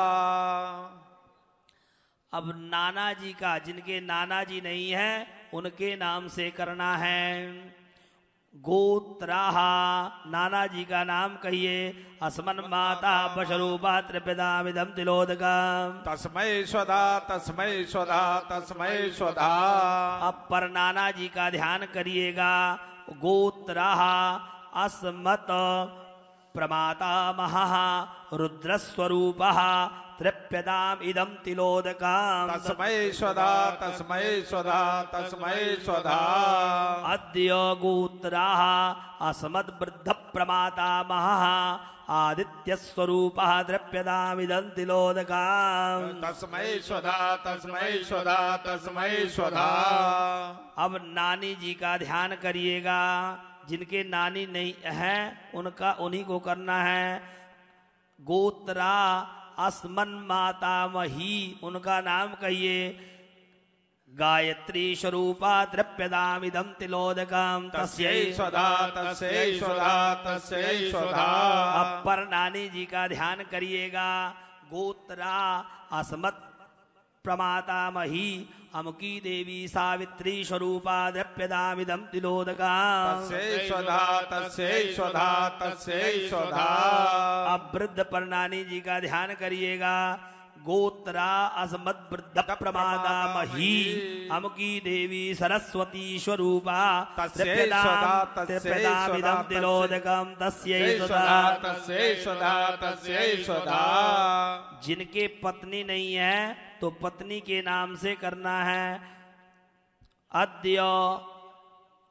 अब नाना जी का, जिनके नाना जी नहीं है उनके नाम से करना है। गोत्राः, नाना जी का नाम कहिए अस्मन् माता वशरूपा त्रिपदामिदं तिलोदकम्। तस्मै स्वधा तस्मै स्वधा तस्मै स्वधा। अब पर नाना जी का ध्यान करिएगा। गोत्राः अस्मत् प्रमातामहः रुद्रस्वरूपः त्रिप्यदाम इदं तिलोदकम्। तस्मै स्वधा तस्मै स्वधा तस्मै स्वधा। अद्य गोत्राः अस्मद् वृद्ध प्रमातामहः आदित्य स्वरूपः द्रव्यदाम इदं तिलोदकम्। तस्मै स्वधा तस्मै स्वधा तस्मै स्वधा। अब नानी जी का ध्यान करिएगा। जिनके नानी नहीं है उनका उन्हीं को करना है। गोत्रा अस्मन् मातामही, उनका नाम कहिए गायत्री स्वरूपा द्रव्यदाम इदं तिलोदकम्। तस्यै स्वधा तस्यै स्वधा तस्यै स्वधा। अपर नानी जी का ध्यान करिएगा। गोत्रा अस्मत् प्रमातामही अमुकी देवी सावित्री स्वरूपा द्रव्यदाम इदं तिलोदकम्। तस्यै स्वधा तस्यै स्वधा तस्यै स्वधा। अब वृद्ध पर नानी जी का ध्यान करिएगा। गोत्रा अस्मद् वृद्ध प्रमादामही अमुकी देवी सरस्वती स्वरूपा त्रिपदाम इदं तिलोदकम्। तस्यै स्वधा तस्यै स्वधा तस्यै स्वधा। जिनके पत्नी नहीं है तो पत्नी के नाम से करना है। अद्य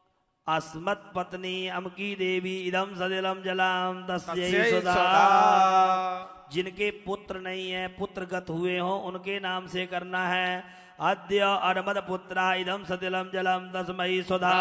अस्मत् पत्नी अमकी देवी इदम सदिलम जलाम तस्यै तस्यै सुधा। सुधा। जिनके पुत्र नहीं है, पुत्रगत हुए हो, उनके नाम से करना है। अद्य अरमद पुत्रा इदम सदिलम जलम तस्मै सुधा।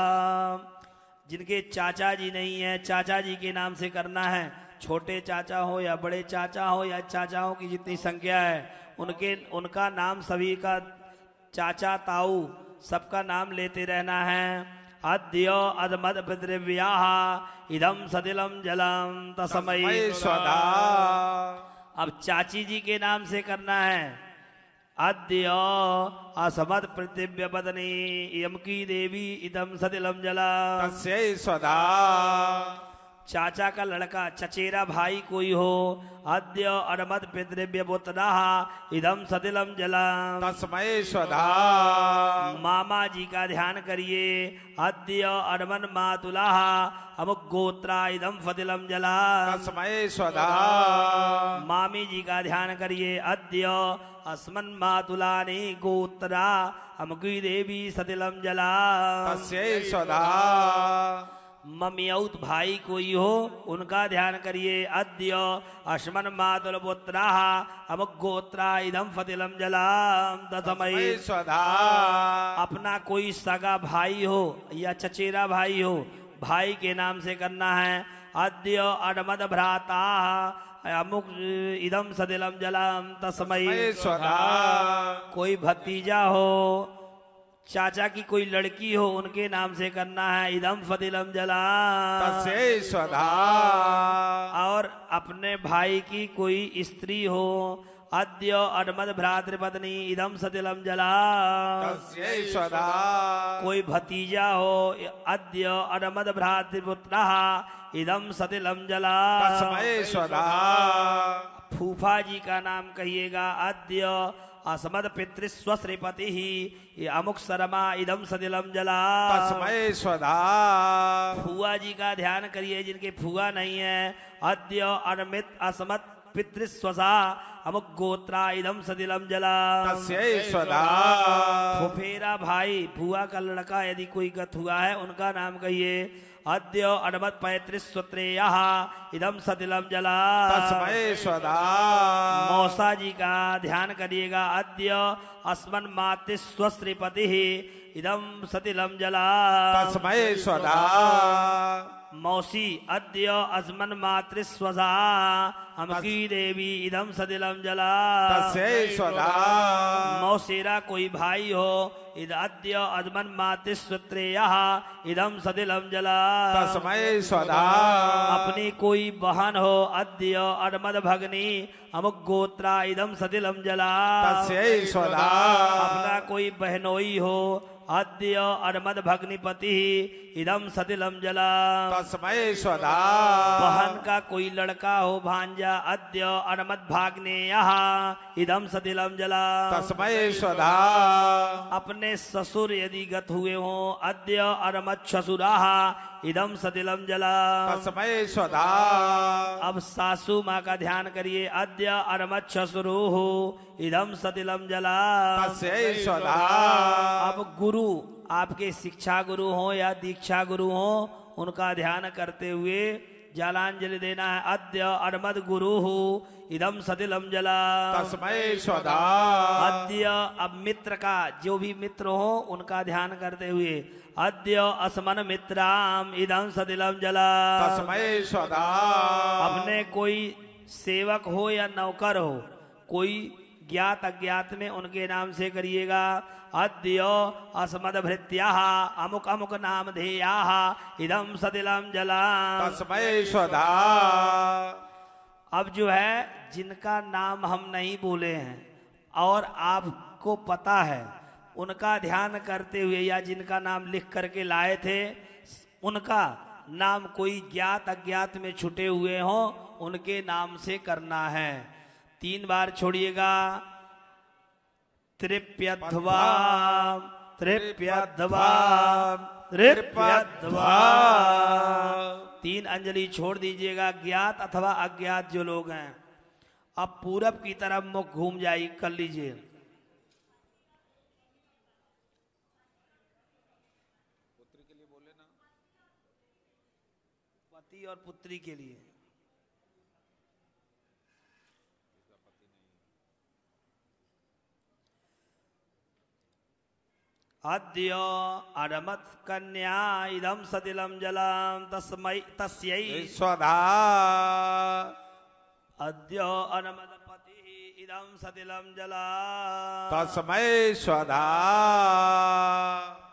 जिनके चाचा जी नहीं है, चाचा जी के नाम से करना है। छोटे चाचा हो या बड़े चाचा हो या चाचाओं की जितनी संख्या है, उनके उनका नाम सभी का, चाचा ताऊ सबका नाम लेते रहना है। अद्य अदमद पितृव्याह इदम सदिलम जलम तस्मै स्वधा। अब चाची जी के नाम से करना है। अद्य असमद पृथिव्य पत्नी यमकी देवी इदम सदिलम जलम तस्यै स्वधा। चाचा का लड़का चचेरा भाई कोई हो, अद्य अरमद पितृव्य पुत्रः इदम सदिलम जलम तस्मै स्वधा। मामा जी का ध्यान करिए। अद्य अरमन मातुलाः अमुक गोत्रा इदम फदिलम जलम तस्मै स्वधा। मामी जी का ध्यान करिए। अद्य अस्मन् मातुलानि गोत्रा अमुकी देवी सदिलम जलम तस्यै स्वधा। ममियौत भाई कोई हो, उनका ध्यान करिए। अद्य अश्मन मातुल पुत्राः अमुक गोत्रा इदम फतिलम जलम तस्मै स्वधा। अपना कोई सगा भाई हो या चचेरा भाई हो, भाई के नाम से करना है। अद्य अडमद भ्राता अमुक इदम सदिलम जलम तस्मै स्वधा। कोई भतीजा हो, चाचा की कोई लड़की हो, उनके नाम से करना है। इदम फदिलम जलम तस्यै स्वधा। और अपने भाई की कोई स्त्री हो, अद्य अडमद भ्रातृपत्नी इदम सदिलम जलम तस्यै स्वधा। कोई भतीजा हो, अद्य अडमद भ्रातृपुत्रः इदम सदिलम जलम तस्मै स्वधा। फूफा जी का नाम कहिएगा। अद्य असमद पितृस्वश्रीपति ही अमुक शर्मा इदम सदिलम जलम तस्मै स्वधा। फुआ जी का ध्यान करिए, जिनके फुआ नहीं है। अद्य अनमित असमत पितृस्वसा अमुक गोत्रा इदम सदिलम जलम तस्यै स्वधा। फुफेरा भाई, फुआ का लड़का यदि कोई गत हुआ है, उनका नाम कहिए। अद्य अनमत पैतृस्वत्रेयः इदम सदिलम जलम तस्मै स्वधा। मौसा जी का ध्यान करिएगा। अद्य अस्मन् मातृस्वश्रीपति इदम सतिलम जलम तस्मै स्वधा। मौसी अद्य अस्मन् मातृस्वसा अमकी देवी इदम सदिलम जलम तस्यै स्वधा। मौसेरा कोई भाई हो, इद अद्य अद्मन् मातृस्वत्रेयः इदम सदिलम जलम तस्मै स्वधा। अपनी कोई बहन हो, अद्य अडमद भगनी अमुक गोत्रा इदम सदिलम जलम तस्यै स्वधा। अपना कोई बहनोई हो, अद्य अडमद भग्निपति इदम सदिलम जलम तस्मै स्वधा। बहन का कोई लड़का हो, भांजा, अद्य अडमद भाग्नेयः इदम सदिलम जलम तस्मै स्वधा। अपने ससुर यदि गत हुए हो, अद्य अडमद ससुराः इदम सदिलम जलम तस्मै स्वधा। अब सासू माँ का ध्यान करिए। अद्य अडमद ससुरुः इदम सदिलम जलम तस्यै स्वधा। अब गुरु, आपके शिक्षा गुरु हो या दीक्षा गुरु हो, उनका ध्यान करते हुए जलांजलि देना है। अद्य अडमद गुरु इदम सदिलम जलम तस्मै स्वधा। अद्य अब मित्र का, जो भी मित्र हो उनका ध्यान करते हुए। अद्य असमन मित्राम इदम सदिलम जलम तस्मै स्वधा। अपने कोई सेवक हो या नौकर हो, कोई ज्ञात अज्ञात में, उनके नाम से करिएगा। अद्य अस्मद भृत्याः अमुक अमुक नाम धेयाः इदम सदिलम जलम तस्मै स्वधा। अब जो है, जिनका नाम हम नहीं बोले हैं और आपको पता है, उनका ध्यान करते हुए, या जिनका नाम लिख करके लाए थे, उनका नाम कोई ज्ञात अज्ञात में छुटे हुए हो, उनके नाम से करना है। तीन बार छोड़िएगा। त्रिप्यध्वा त्रिप्यध्वा त्रिप्यध्वा तीन अंजलि छोड़ दीजिएगा। ज्ञात अथवा अज्ञात जो लोग हैं, अब पूरब की तरफ मुख घूम जाइए, कर लीजिए। पति और पुत्री के लिए। अद्य अरमत कन्या इदम सतिलम जलम तस्मै तस्यै स्वधा। अद्य अरमत पति इदम सतिलम जलम तस्मै स्वधा।